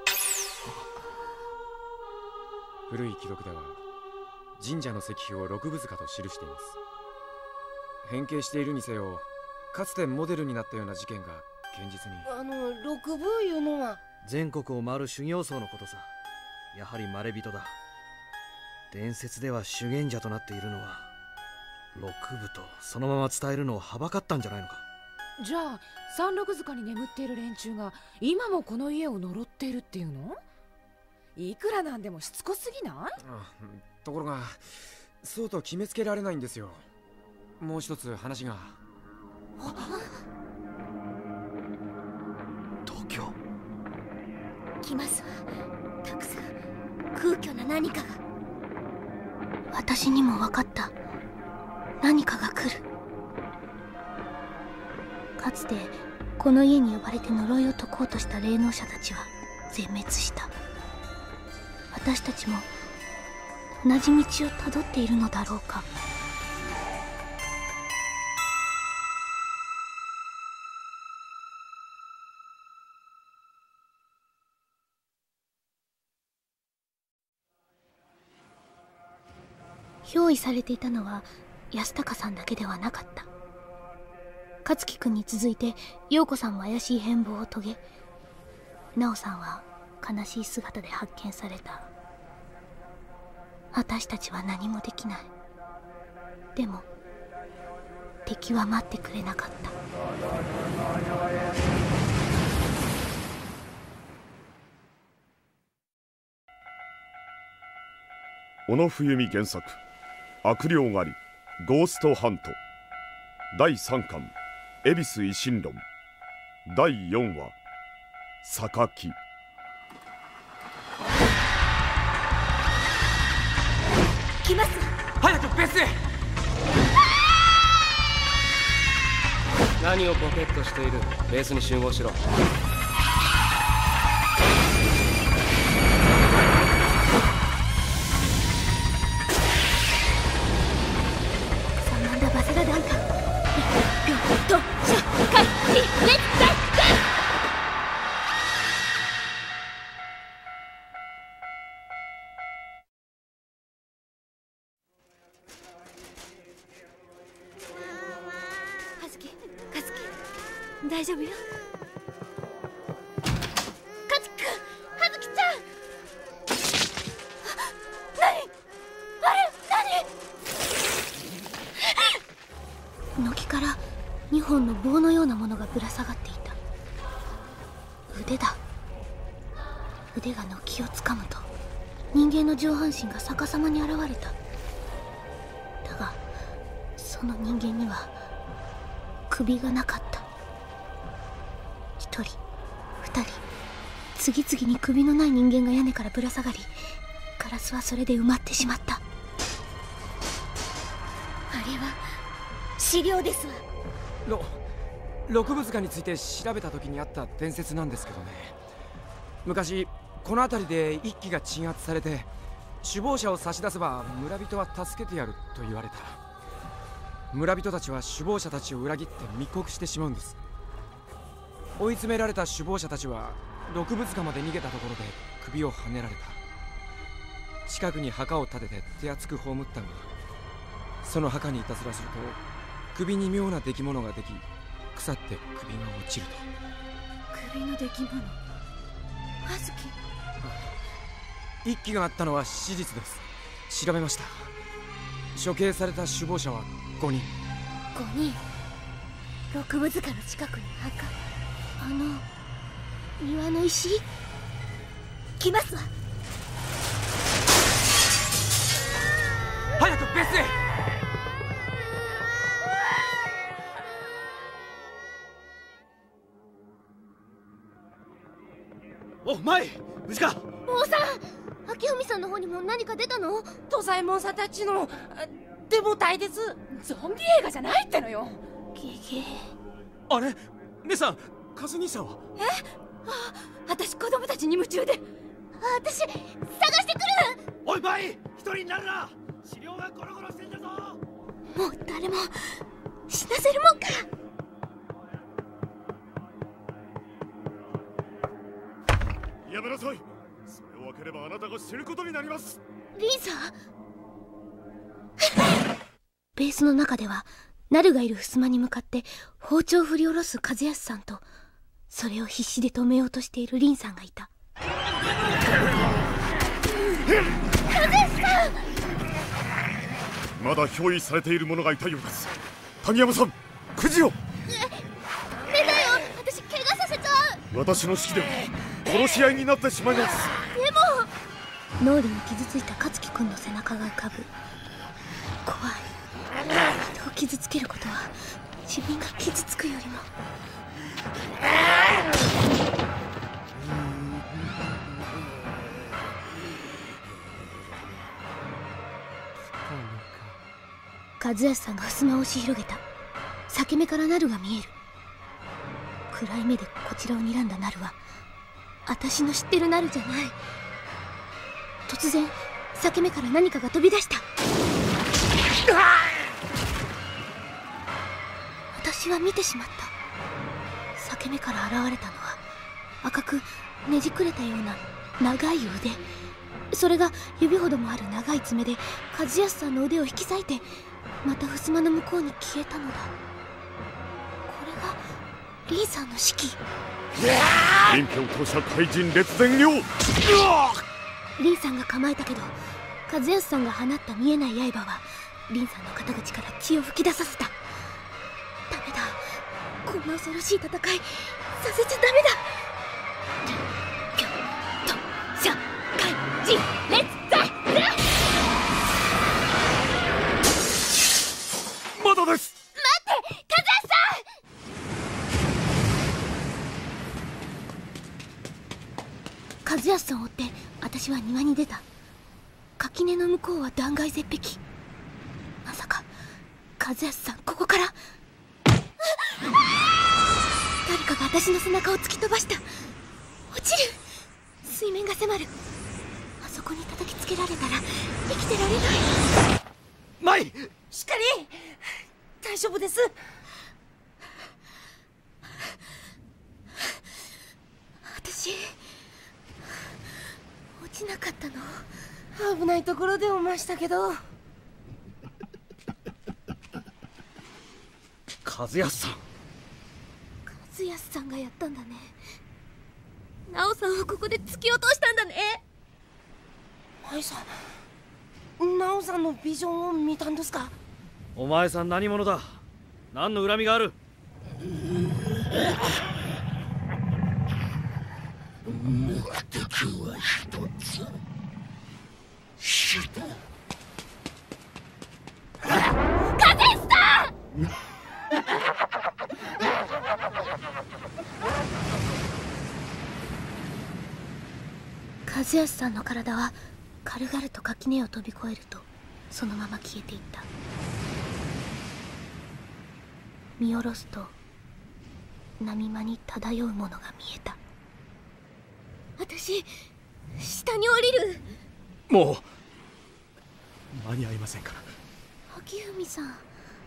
Speaker 9: 古い記録では神社の石碑を六部塚と記しています。変形しているにせよ、かつてモデルになったような事件が現実に。
Speaker 12: あの六部いうのは
Speaker 3: 全国を回る修行僧のことさ。やはりまれびとだ。伝説では修験者となっているのは六部とそのまま伝えるのをはばかったんじゃないのか。
Speaker 2: じゃあ三六塚に眠っている連中が今もこの家を呪っているっていうの？いくらなんでもしつこすぎない？
Speaker 9: あ、ところがそうと決めつけられないんですよ。もう一つ話が。
Speaker 13: 東京来ますわ。たくさん空虚な何かが。
Speaker 4: 私にも分かった。何かが来る。かつてこの家に呼ばれて呪いを解こうとした霊能者たちは全滅した。私たちも同じ道をたどっているのだろうか。憑依されていたのは安高さんだけではなかった。勝樹君に続いて陽子さんも怪しい変貌を遂げ、奈緒さんは悲しい姿で発見された。私たちは何もできない。でも敵は待ってくれなかった。
Speaker 8: 小野冬美原作悪霊狩りゴーストハントだいさんかん恵比寿維新論だいよんわ榊。
Speaker 13: 来ます。
Speaker 9: 早く別へ。
Speaker 6: 何をボケっとしている。ベースに集合しろ。
Speaker 13: サマンダバセラダンカピョトシャカチレッツダイ大丈夫よ。カズキくん、カズキちゃん。何？あれ何？
Speaker 4: 軒からにほんの棒のようなものがぶら下がっていた。腕だ。腕が軒をつかむと人間の上半身が逆さまに現れた。だがその人間には首がなかった。一人、二人、次々に首のない人間が屋根からぶら下がり、ガラスはそれで埋まってしまった。あ
Speaker 13: れは資料ですわ。
Speaker 9: ろ六部塚について調べた時にあった伝説なんですけどね。昔この辺りで一揆が鎮圧されて首謀者を差し出せば村人は助けてやると言われた。村人たちは首謀者たちを裏切って密告してしまうんです。追い詰められた首謀者たちは六部塚まで逃げたところで首をはねられた。近くに墓を建てて手厚く葬ったが、その墓にいたずらすると首に妙な出来物ができ、腐って首が落ちると。
Speaker 2: 首の出来物。葉月。
Speaker 9: 一揆があったのは史実です。調べました。処刑された首謀者はごにん。
Speaker 13: ごにん。六部塚の近くに墓。
Speaker 4: あの庭の石。
Speaker 13: 来ますわ。
Speaker 9: 早く別へ。
Speaker 3: お前無事か。
Speaker 4: 王さん、秋文さんの方にも何か出たの？
Speaker 2: 土左衛門さんたちのデモ隊です。ゾンビ映画じゃないってのよ。
Speaker 4: ゲゲ。
Speaker 5: あれ姉さん、カズ兄さんは？
Speaker 2: え？あ、私子供たちに夢中で。
Speaker 13: 私探してくる。
Speaker 3: おいバイ、一人になるな。資料がゴロゴロしてんだぞ。
Speaker 4: もう誰も死なせるもんか。
Speaker 8: やめなさい。それを開ければあなたが死ぬことになります。
Speaker 4: リンさん。ベースの中ではナルがいる襖に向かって包丁を振り下ろす和康さんと、それを必死で止めようとしているリンさんがいた。和
Speaker 13: 康さん。
Speaker 8: まだ憑依されている者がいたようです。谷山さん、くじを。 私の指揮では殺し合いになってしまいます。
Speaker 4: でも脳裏に傷ついた勝樹君の背中が浮かぶ。怖い。人を傷つけることは自分が傷つくよりも。和康さんが襖を押し広げた。裂け目からナルが見える。暗い目でこちらを睨んだナルは私の知ってるナルじゃない。突然裂け目から何かが飛び出した。私は見てしまった。裂け目から現れたのは赤くねじくれたような長い腕。それが指ほどもある長い爪で和康さんの腕を引き裂いてまた襖の向こうに消えたのだ。これがリンさんの指揮。
Speaker 8: 臨氷投射怪人烈前量。
Speaker 4: リンさんが構えたけど和康さんが放った見えない刃はリンさんの肩口から血を吹き出させた。ダメだ、こんな恐ろしい戦いさせちゃダメだ。臨氷投射怪人烈前量。
Speaker 8: まだです。
Speaker 4: 待って、和康さん。和康さんを追って私は庭に出た。垣根の向こうは断崖絶壁。まさか和康さんここから。誰かが私の背中を突き飛ばした。落ちる。水面が迫る。あそこに叩きつけられたら生きてられない。
Speaker 12: マイ、しっかり。大丈夫です。
Speaker 4: 私落ちなかったの。
Speaker 12: 危ないところでおましたけど。
Speaker 3: 和康さん。
Speaker 4: 和康さんがやったんだね。ナオさんをここで突き落としたんだね。
Speaker 12: マイさん、ナオさんのビジョンを見たんですか？
Speaker 3: お前さん何者だ？何の恨みがある？
Speaker 10: 目的は一つ。死だ。
Speaker 4: 和康さん！和康さんの体は軽々と垣根を飛び越えるとそのまま消えていった。見下ろすと波間に漂うものが見えた。私下に降りる。
Speaker 5: もう間に合いませんから。
Speaker 4: 秋文さん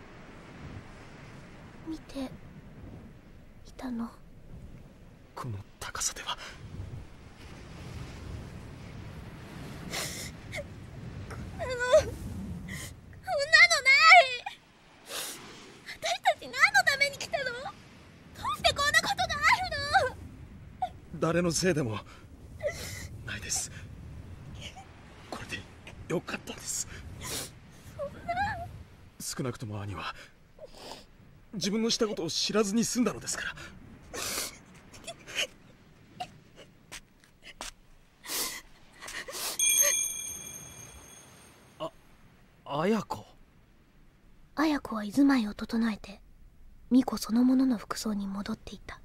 Speaker 4: 見ていたの？
Speaker 5: この高さでは。
Speaker 4: こんなのこんなのない。私たち何のために来たの？どうしてこんなことがあるの？
Speaker 5: 誰のせいでもないです。これでよかったんです。
Speaker 4: そんな。
Speaker 5: 少なくとも兄は自分のしたことを知らずに済んだのですから。
Speaker 3: 綾子。
Speaker 4: 綾子は居住まいを整えて巫女そのものの服装に戻っていた。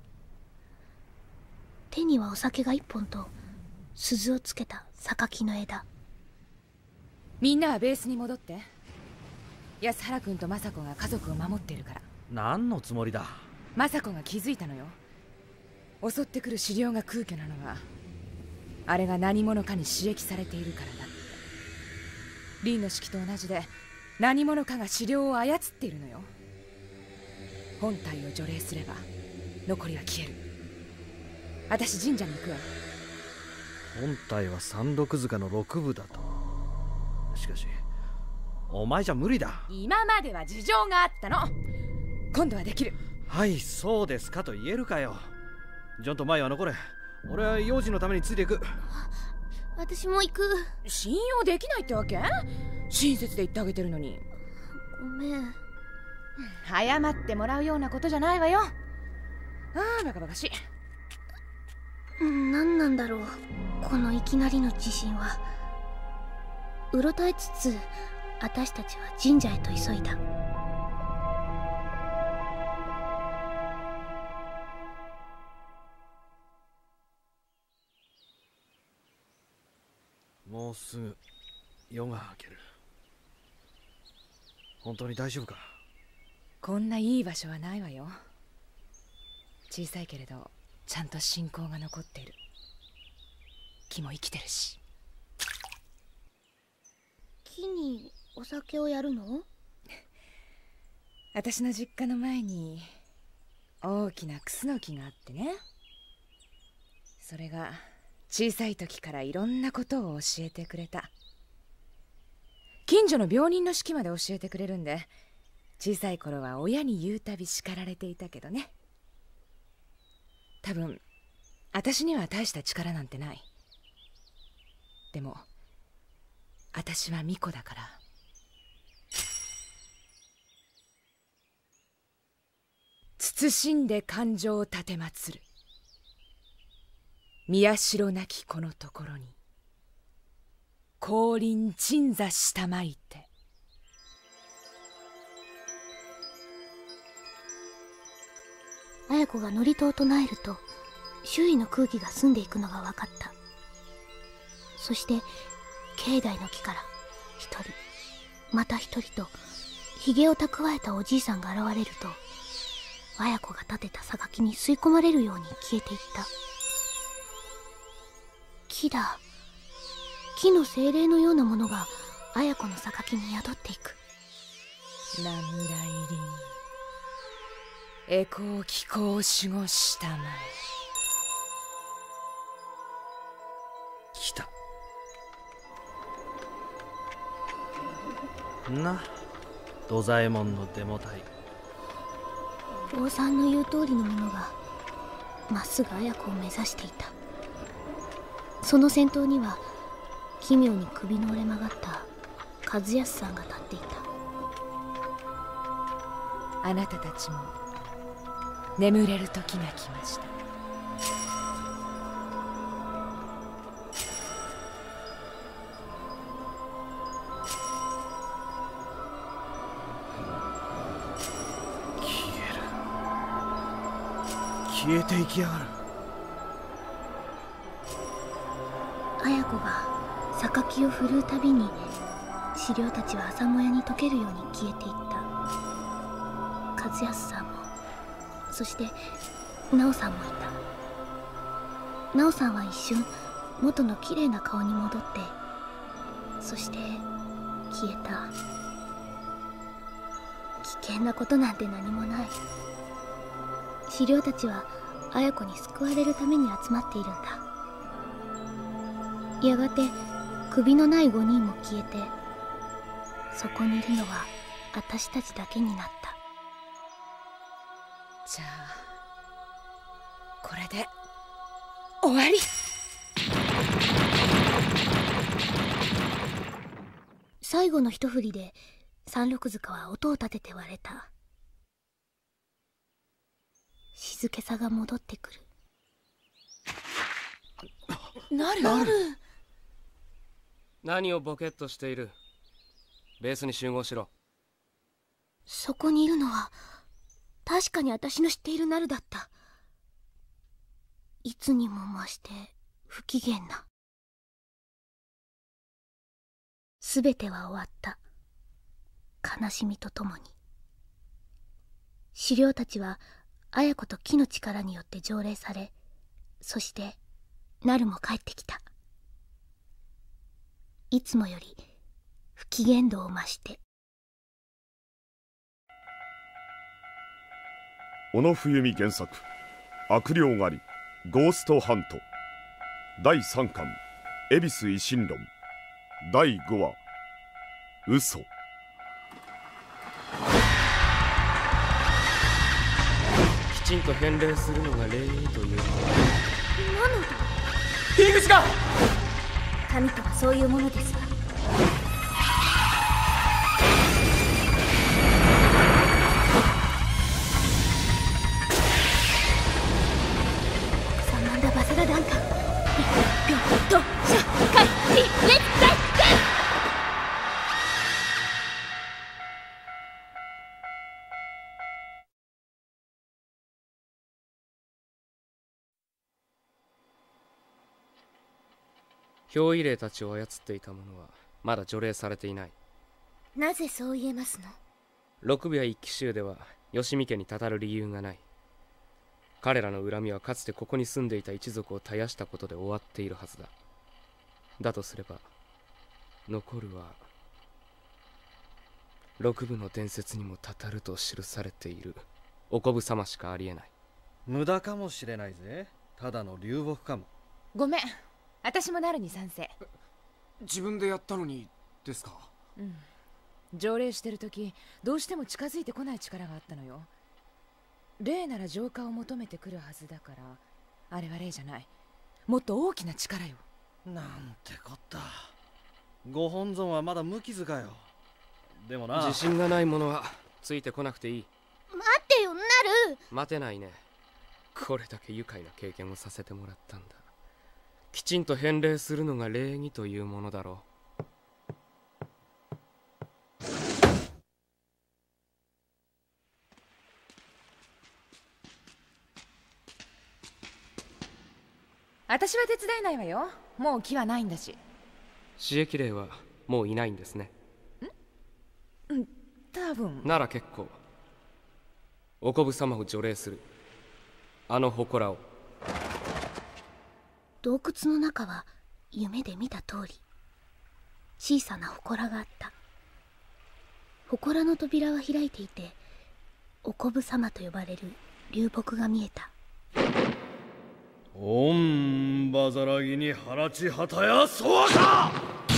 Speaker 4: 手にはお酒が一本と鈴をつけた榊の枝。
Speaker 2: みんなはベースに戻って。安原君と雅子が家族を守ってるから。
Speaker 3: 何のつもりだ？
Speaker 2: 雅子が気づいたのよ。襲ってくる資料が空虚なのはあれが何者かに刺激されているからだって。凛の式と同じで何者かが資料を操っているのよ。本体を除霊すれば残りは消える。私神社に行くわ。
Speaker 3: 本体は三六塚の六部だと。しかしお前じゃ無理だ。
Speaker 2: 今までは事情があったの。今度はできる。
Speaker 3: はいそうですかと言えるかよ。ジョンとマイは残れ。俺は幼児のためについていく。
Speaker 4: 私も行く。
Speaker 2: 信用できないってわけ？親切で言ってあげてるのに。
Speaker 4: ごめん。
Speaker 2: 謝ってもらうようなことじゃないわよ。ああバカバカしい。
Speaker 4: 何なんだろう、このいきなりの地震は。うろたえつつ私たちは神社へと急いだ。
Speaker 3: もうすぐ夜が明ける。本当に大丈夫か？
Speaker 2: こんないい場所はないわよ。小さいけれどちゃんと信仰が残っている。木も生きてるし。
Speaker 4: 木にお酒をやるの？
Speaker 2: 私の実家の前に大きなクスノキがあってね、それが小さい時からいろんなことを教えてくれた。近所の病人の式まで教えてくれるんで、小さい頃は親に言うたび叱られていたけどね。多分私には大した力なんてない。でも私は巫女だから。慎んで感情を立てまつる。宮代なきこのところに降臨鎮座したまいて。
Speaker 4: 綾子が祝詞を唱えると周囲の空気が澄んでいくのが分かった。そして境内の木から一人また一人とひげを蓄えたおじいさんが現れると、綾子が立てた榊に吸い込まれるように消えていった。木だ。木の精霊のようなものが綾子の榊に宿っていく。
Speaker 2: ラムライリン、エコー気候守護したまえ。
Speaker 3: 来たな、土左衛門のデモ隊。
Speaker 4: 坊さんの言う通りのものがまっすぐ綾子を目指していた。その先頭には奇妙に首の折れ曲がった和康さんが立っていた。
Speaker 2: あなたたちも眠れる時が来ました。
Speaker 3: 消えていきやがる。
Speaker 4: 綾子が榊を振るうたびに資料たちは朝もやに溶けるように消えていった。和康さんも、そして直さんもいた。直さんは一瞬元の綺麗な顔に戻って、そして消えた。危険なことなんて何もない。資料たちは綾子に救われるために集まっているんだ。やがて首のない五人も消えて、そこにいるのは私たちだけになった。
Speaker 2: じゃあこれで終わり。
Speaker 4: 最後の一振りで三六塚は音を立てて割れた。静けさが戻ってくる。
Speaker 2: なるなる。
Speaker 6: 何をボケっとしている。ベースに集合しろ。
Speaker 4: そこにいるのは確かに私の知っているナルだった。いつにも増して不機嫌な。すべては終わった。悲しみとともに資料たちは綾子と木の力によって条例され、そしてナルも帰ってきた。いつもより不機嫌度を増して。
Speaker 8: 小野冬美原作、悪霊狩りゴーストハントだいさんかん恵比寿維新論だいごわ嘘。
Speaker 6: きちんと返礼するのが礼儀というもの。
Speaker 4: 何の
Speaker 6: 樋口か。
Speaker 13: 神とはそういうものですわ。
Speaker 4: サマンダ・バセラダンカ
Speaker 6: 脅威霊たちを操っていた者はまだ除霊されていない。
Speaker 13: なぜそう言えますの？
Speaker 6: 六部や一騎衆では吉見家にたたる理由がない。彼らの恨みはかつてここに住んでいた一族を絶やしたことで終わっているはずだ。だとすれば残るは六部の伝説にもたたると記されているおこぶ様しかありえない。
Speaker 3: 無駄かもしれないぜ。ただの流木かも。
Speaker 2: ごめん、私もなるに賛成。
Speaker 9: 自分でやったのにですか？
Speaker 2: うん。条例してる時どうしても近づいてこない力があったのよ。霊なら浄化を求めてくるはずだから、あれは霊じゃない、もっと大きな力よ。
Speaker 3: なんてこった。ご本尊はまだ無傷かよ。でもな、
Speaker 6: 自信がない者はついてこなくていい。
Speaker 13: 待ってよ、なる。
Speaker 6: 待てないね。これだけ愉快な経験をさせてもらったんだ。きちんと返礼するのが礼儀というものだろう。
Speaker 2: 私は手伝えないわよ。もう木はないんだし。
Speaker 6: 刺激霊はもういないんですね。
Speaker 2: ん？うん、多分。
Speaker 6: なら結構。おこぶ様を除霊する。あの祠を。
Speaker 4: 洞窟の中は夢で見た通り小さな祠があった。祠の扉は開いていて、おこぶ様と呼ばれる流木が見えた。
Speaker 3: オンバザラギに腹地旗やそうか。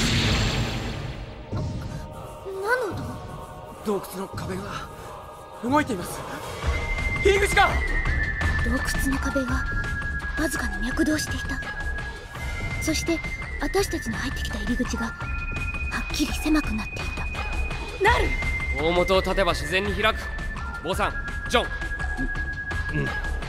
Speaker 4: 何の音？
Speaker 9: 洞窟の壁が動いています。入り口が。
Speaker 4: 洞窟の壁がわずかに脈動していた。そして私たちの入ってきた入り口がはっきり狭くなっていた。
Speaker 2: なる。
Speaker 6: 大元を立てば自然に開く。坊さん、ジョン。うん。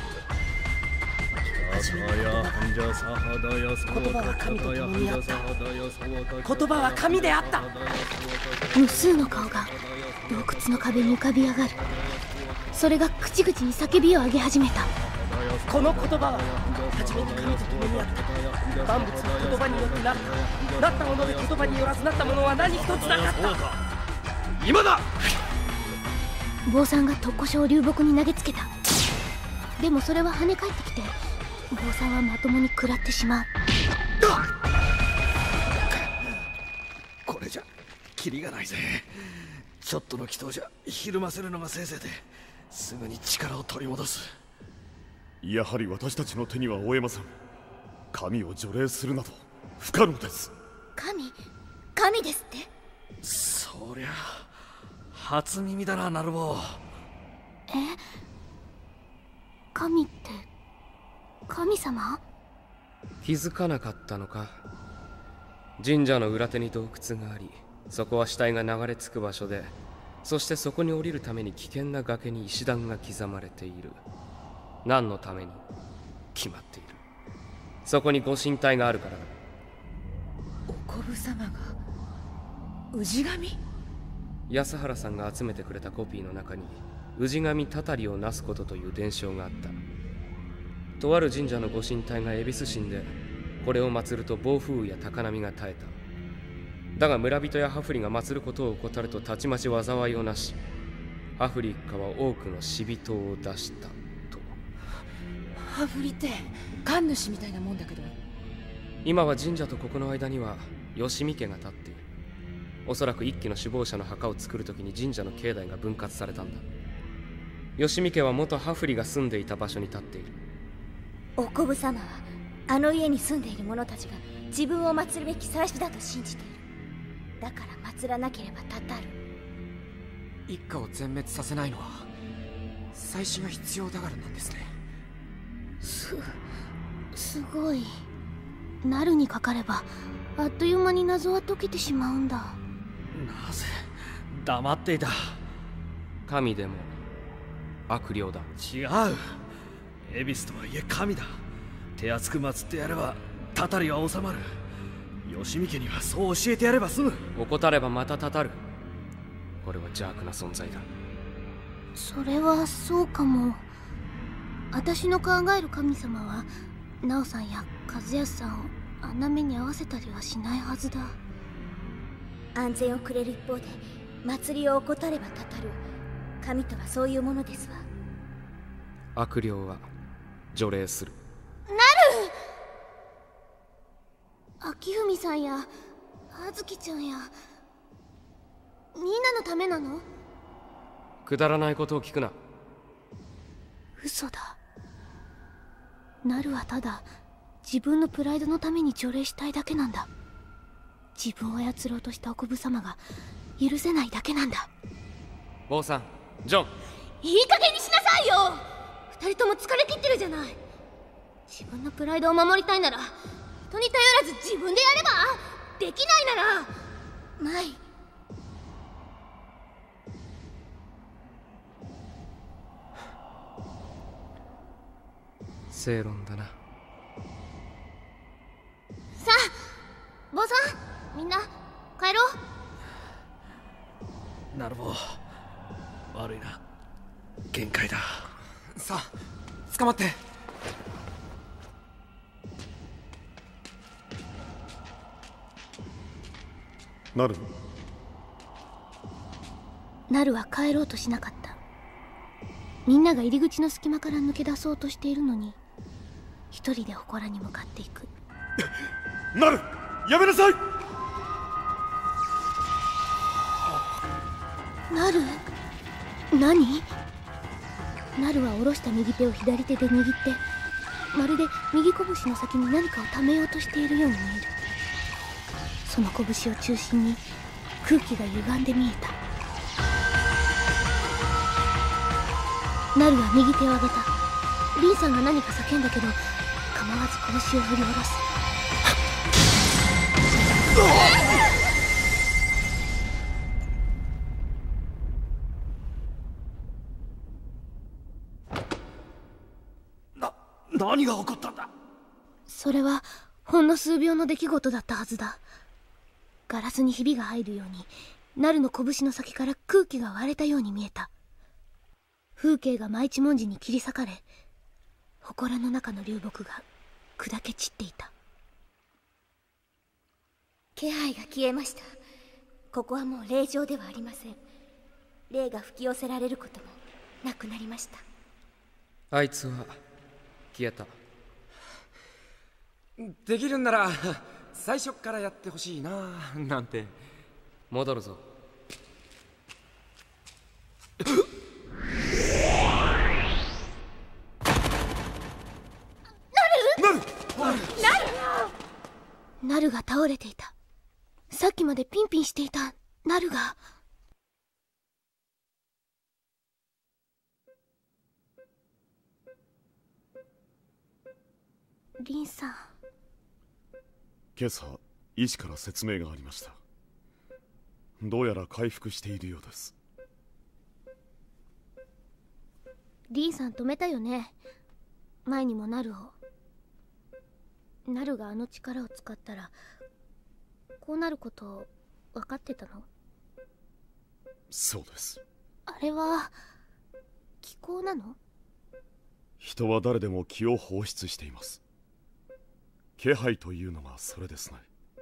Speaker 4: 初めの言葉は神と共にあった。言葉は神であった。無数の顔が洞窟の壁に浮かび上がる。それが口々に叫びを上げ始めた。
Speaker 12: この言葉は初めに神と共にあった。万物の言葉によってなった。なったもので言葉によらずなったものは何一つなかった。
Speaker 10: 今だ。
Speaker 4: 坊さんが特攻書を流木に投げつけた。でもそれは跳ね返ってきて、坊さんはまともに食らってしまう。
Speaker 3: これじゃキリがないぜ。ちょっとの祈祷じゃひるませるのがせいぜいで、すぐに力を取り戻す。
Speaker 8: やはり私たちの手には負えません。神を除霊するなど不可能です。
Speaker 13: 神？神ですって？
Speaker 3: そりゃ初耳だな、ナルボー。
Speaker 4: え？神って神様？
Speaker 6: 気づかなかったのか。神社の裏手に洞窟があり、そこは死体が流れ着く場所で、そしてそこに降りるために危険な崖に石段が刻まれている。何のために？決まっている。そこにご神体があるからだ。
Speaker 2: おこぶ様が氏神？
Speaker 6: 安原さんが集めてくれたコピーの中に氏神たたりをなすことという伝承があった。とある神社のご神体が恵比寿神で、これを祀ると暴風雨や高波が絶えた。だが村人やハフリが祀ることを怠るとたちまち災いをなし、ハフリ一家は多くの死人を出したと。
Speaker 2: ハフリって神主みたいなもんだけど、
Speaker 6: 今は神社とここの間には吉見家が立っている。おそらく一揆の首謀者の墓を作るときに神社の境内が分割されたんだ。吉見家は元ハフリが住んでいた場所に立っている。
Speaker 13: おこぶ様はあの家に住んでいる者たちが自分を祀るべき祭司だと信じている。だから祀らなければたたる。
Speaker 9: 一家を全滅させないのは祭司が必要だからなんですね。
Speaker 4: すすごい。ナルにかかればあっという間に謎は解けてしまうんだ。な
Speaker 3: ぜ黙っていた？
Speaker 6: 神でも悪霊だ。
Speaker 3: 違う。恵比寿とはいえ神だ。手厚く祀ってやればたたりは収まる。吉見家にはそう教えてやれば済む。
Speaker 6: 怠ればまたたたる。これは邪悪な存在だ。
Speaker 4: それはそうかも。私の考える神様はナオさんや和康さんをあんな目に合わせたりはしないはずだ。
Speaker 13: 安全をくれる一方で祭りを怠ればたたる。神とはそういうものですわ。
Speaker 6: 悪霊は除霊する。
Speaker 4: なる秋文さんや葉月ちゃんやみんなのためなの？
Speaker 6: くだらないことを聞くな。
Speaker 4: 嘘だ。なるはただ自分のプライドのために除霊したいだけなんだ。自分を操ろうとしたおこぶ様が許せないだけなんだ。
Speaker 6: 坊さん、ジョン、
Speaker 4: いい加減にしなさいよ。二人とも疲れ切ってるじゃない。自分のプライドを守りたいなら人に頼らず自分でやれば。できないならない。
Speaker 6: 正論だな。
Speaker 4: さあ坊さん、みんな帰ろ
Speaker 3: う。なるほど、悪いな、限界だ。
Speaker 9: さあ捕まって。
Speaker 8: なる
Speaker 4: なるは帰ろうとしなかった。みんなが入り口の隙間から抜け出そうとしているのに一人で祠に向かっていく。
Speaker 8: なる、やめなさい。
Speaker 4: なる、何？なるは下ろした右手を左手で握って、まるで右拳の先に何かを溜めようとしているように見える。その拳を中心に空気が歪んで見えた。なるは右手を上げた。リンさんが何か叫んだけど構わず拳を振り下ろす。
Speaker 3: な、何が起こったんだ？
Speaker 4: それはほんの数秒の出来事だったはずだ。ガラスにひびが入るようにナルの拳の先から空気が割れたように見えた。風景が真一文字に切り裂かれ、祠の中の流木が砕け散っていた。
Speaker 13: 気配が消えました。ここはもう霊場ではありません。霊が吹き寄せられることもなくなりました。
Speaker 6: あいつは消えた。
Speaker 9: できるんなら最初からやってほしいななんて。
Speaker 6: 戻るぞ。
Speaker 4: ナルが倒れていた。さっきまでピンピンしていたナルが。リンさん、
Speaker 8: 今朝医師から説明がありました。どうやら回復しているようです。
Speaker 4: リンさん止めたよね、前にもナルを。ナルがあの力を使ったらこうなること分かってたの？
Speaker 8: そうです。
Speaker 4: あれは気候なの？
Speaker 8: 人は誰でも気を放出しています。気配というのがそれですね。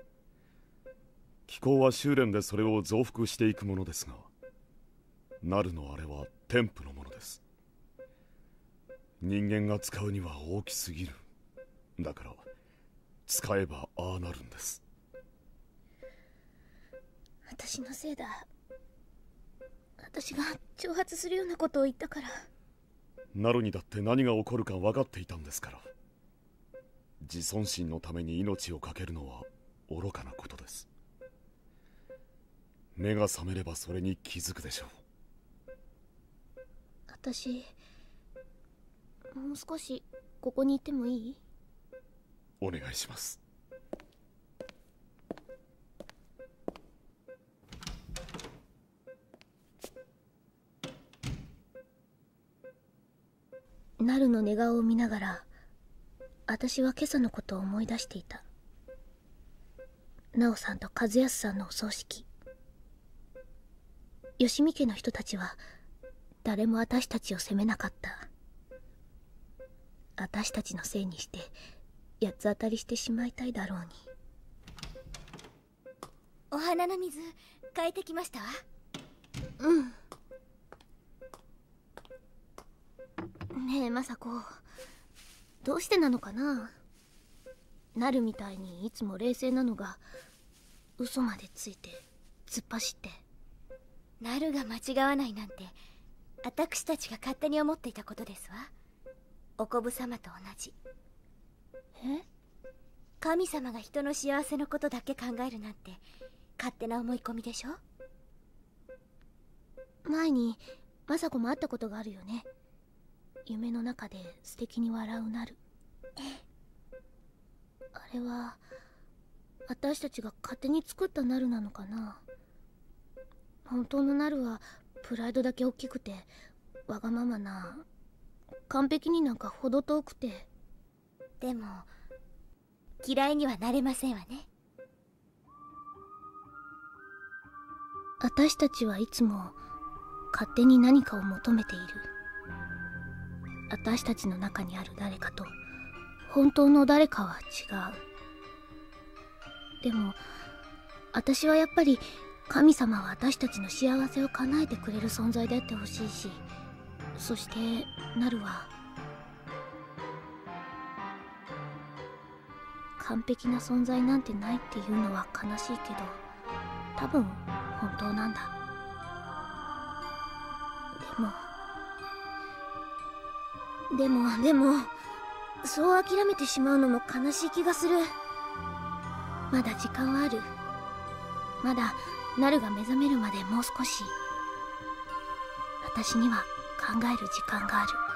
Speaker 8: 気候は修練でそれを増幅していくものですが、ナルのあれは天賦のものです。人間が使うには大きすぎる。だから使えばああなるんです。
Speaker 4: 私のせいだ。私が挑発するようなことを言ったから。
Speaker 8: ナルにだって何が起こるか分かっていたんですから。自尊心のために命を懸けるのは愚かなことです。目が覚めればそれに気づくでしょう。
Speaker 4: 私もう少しここにいてもいい？
Speaker 8: お願いします。
Speaker 4: ナルの寝顔を見ながら私は今朝のことを思い出していた。ナオさんと和康さんのお葬式。吉見家の人たちは誰も私たちを責めなかった。私たちのせいにして八つ当たりしてしまいたいだろうに。
Speaker 13: お花の水変えてきましたわ。
Speaker 4: うん。ねえ政子、どうしてなのかな。なるみたいにいつも冷静なのが嘘までついて突っ走って。
Speaker 13: なるが間違わないなんて私たちが勝手に思っていたことですわ。おこぶ様と同じ。
Speaker 4: え？
Speaker 13: 神様が人の幸せのことだけ考えるなんて勝手な思い込みでしょ。
Speaker 4: 前に政子も会ったことがあるよね。夢の中で素敵に笑うなる。あれは私たちが勝手に作ったなるなのかな。本当のなるはプライドだけ大きくてわがままな、完璧になんか程遠くて。
Speaker 13: でも嫌いにはなれませんわね。
Speaker 4: 私たちはいつも勝手に何かを求めている。私たちの中にある誰かと本当の誰かは違う。でも私はやっぱり神様は私たちの幸せを叶えてくれる存在であってほしいし、そしてなるは完璧な存在なんてないっていうのは悲しいけど、多分本当なんだ。でもでもでもそう諦めてしまうのも悲しい気がする。まだ時間はある。まだなるが目覚めるまでもう少し。私には考える時間がある。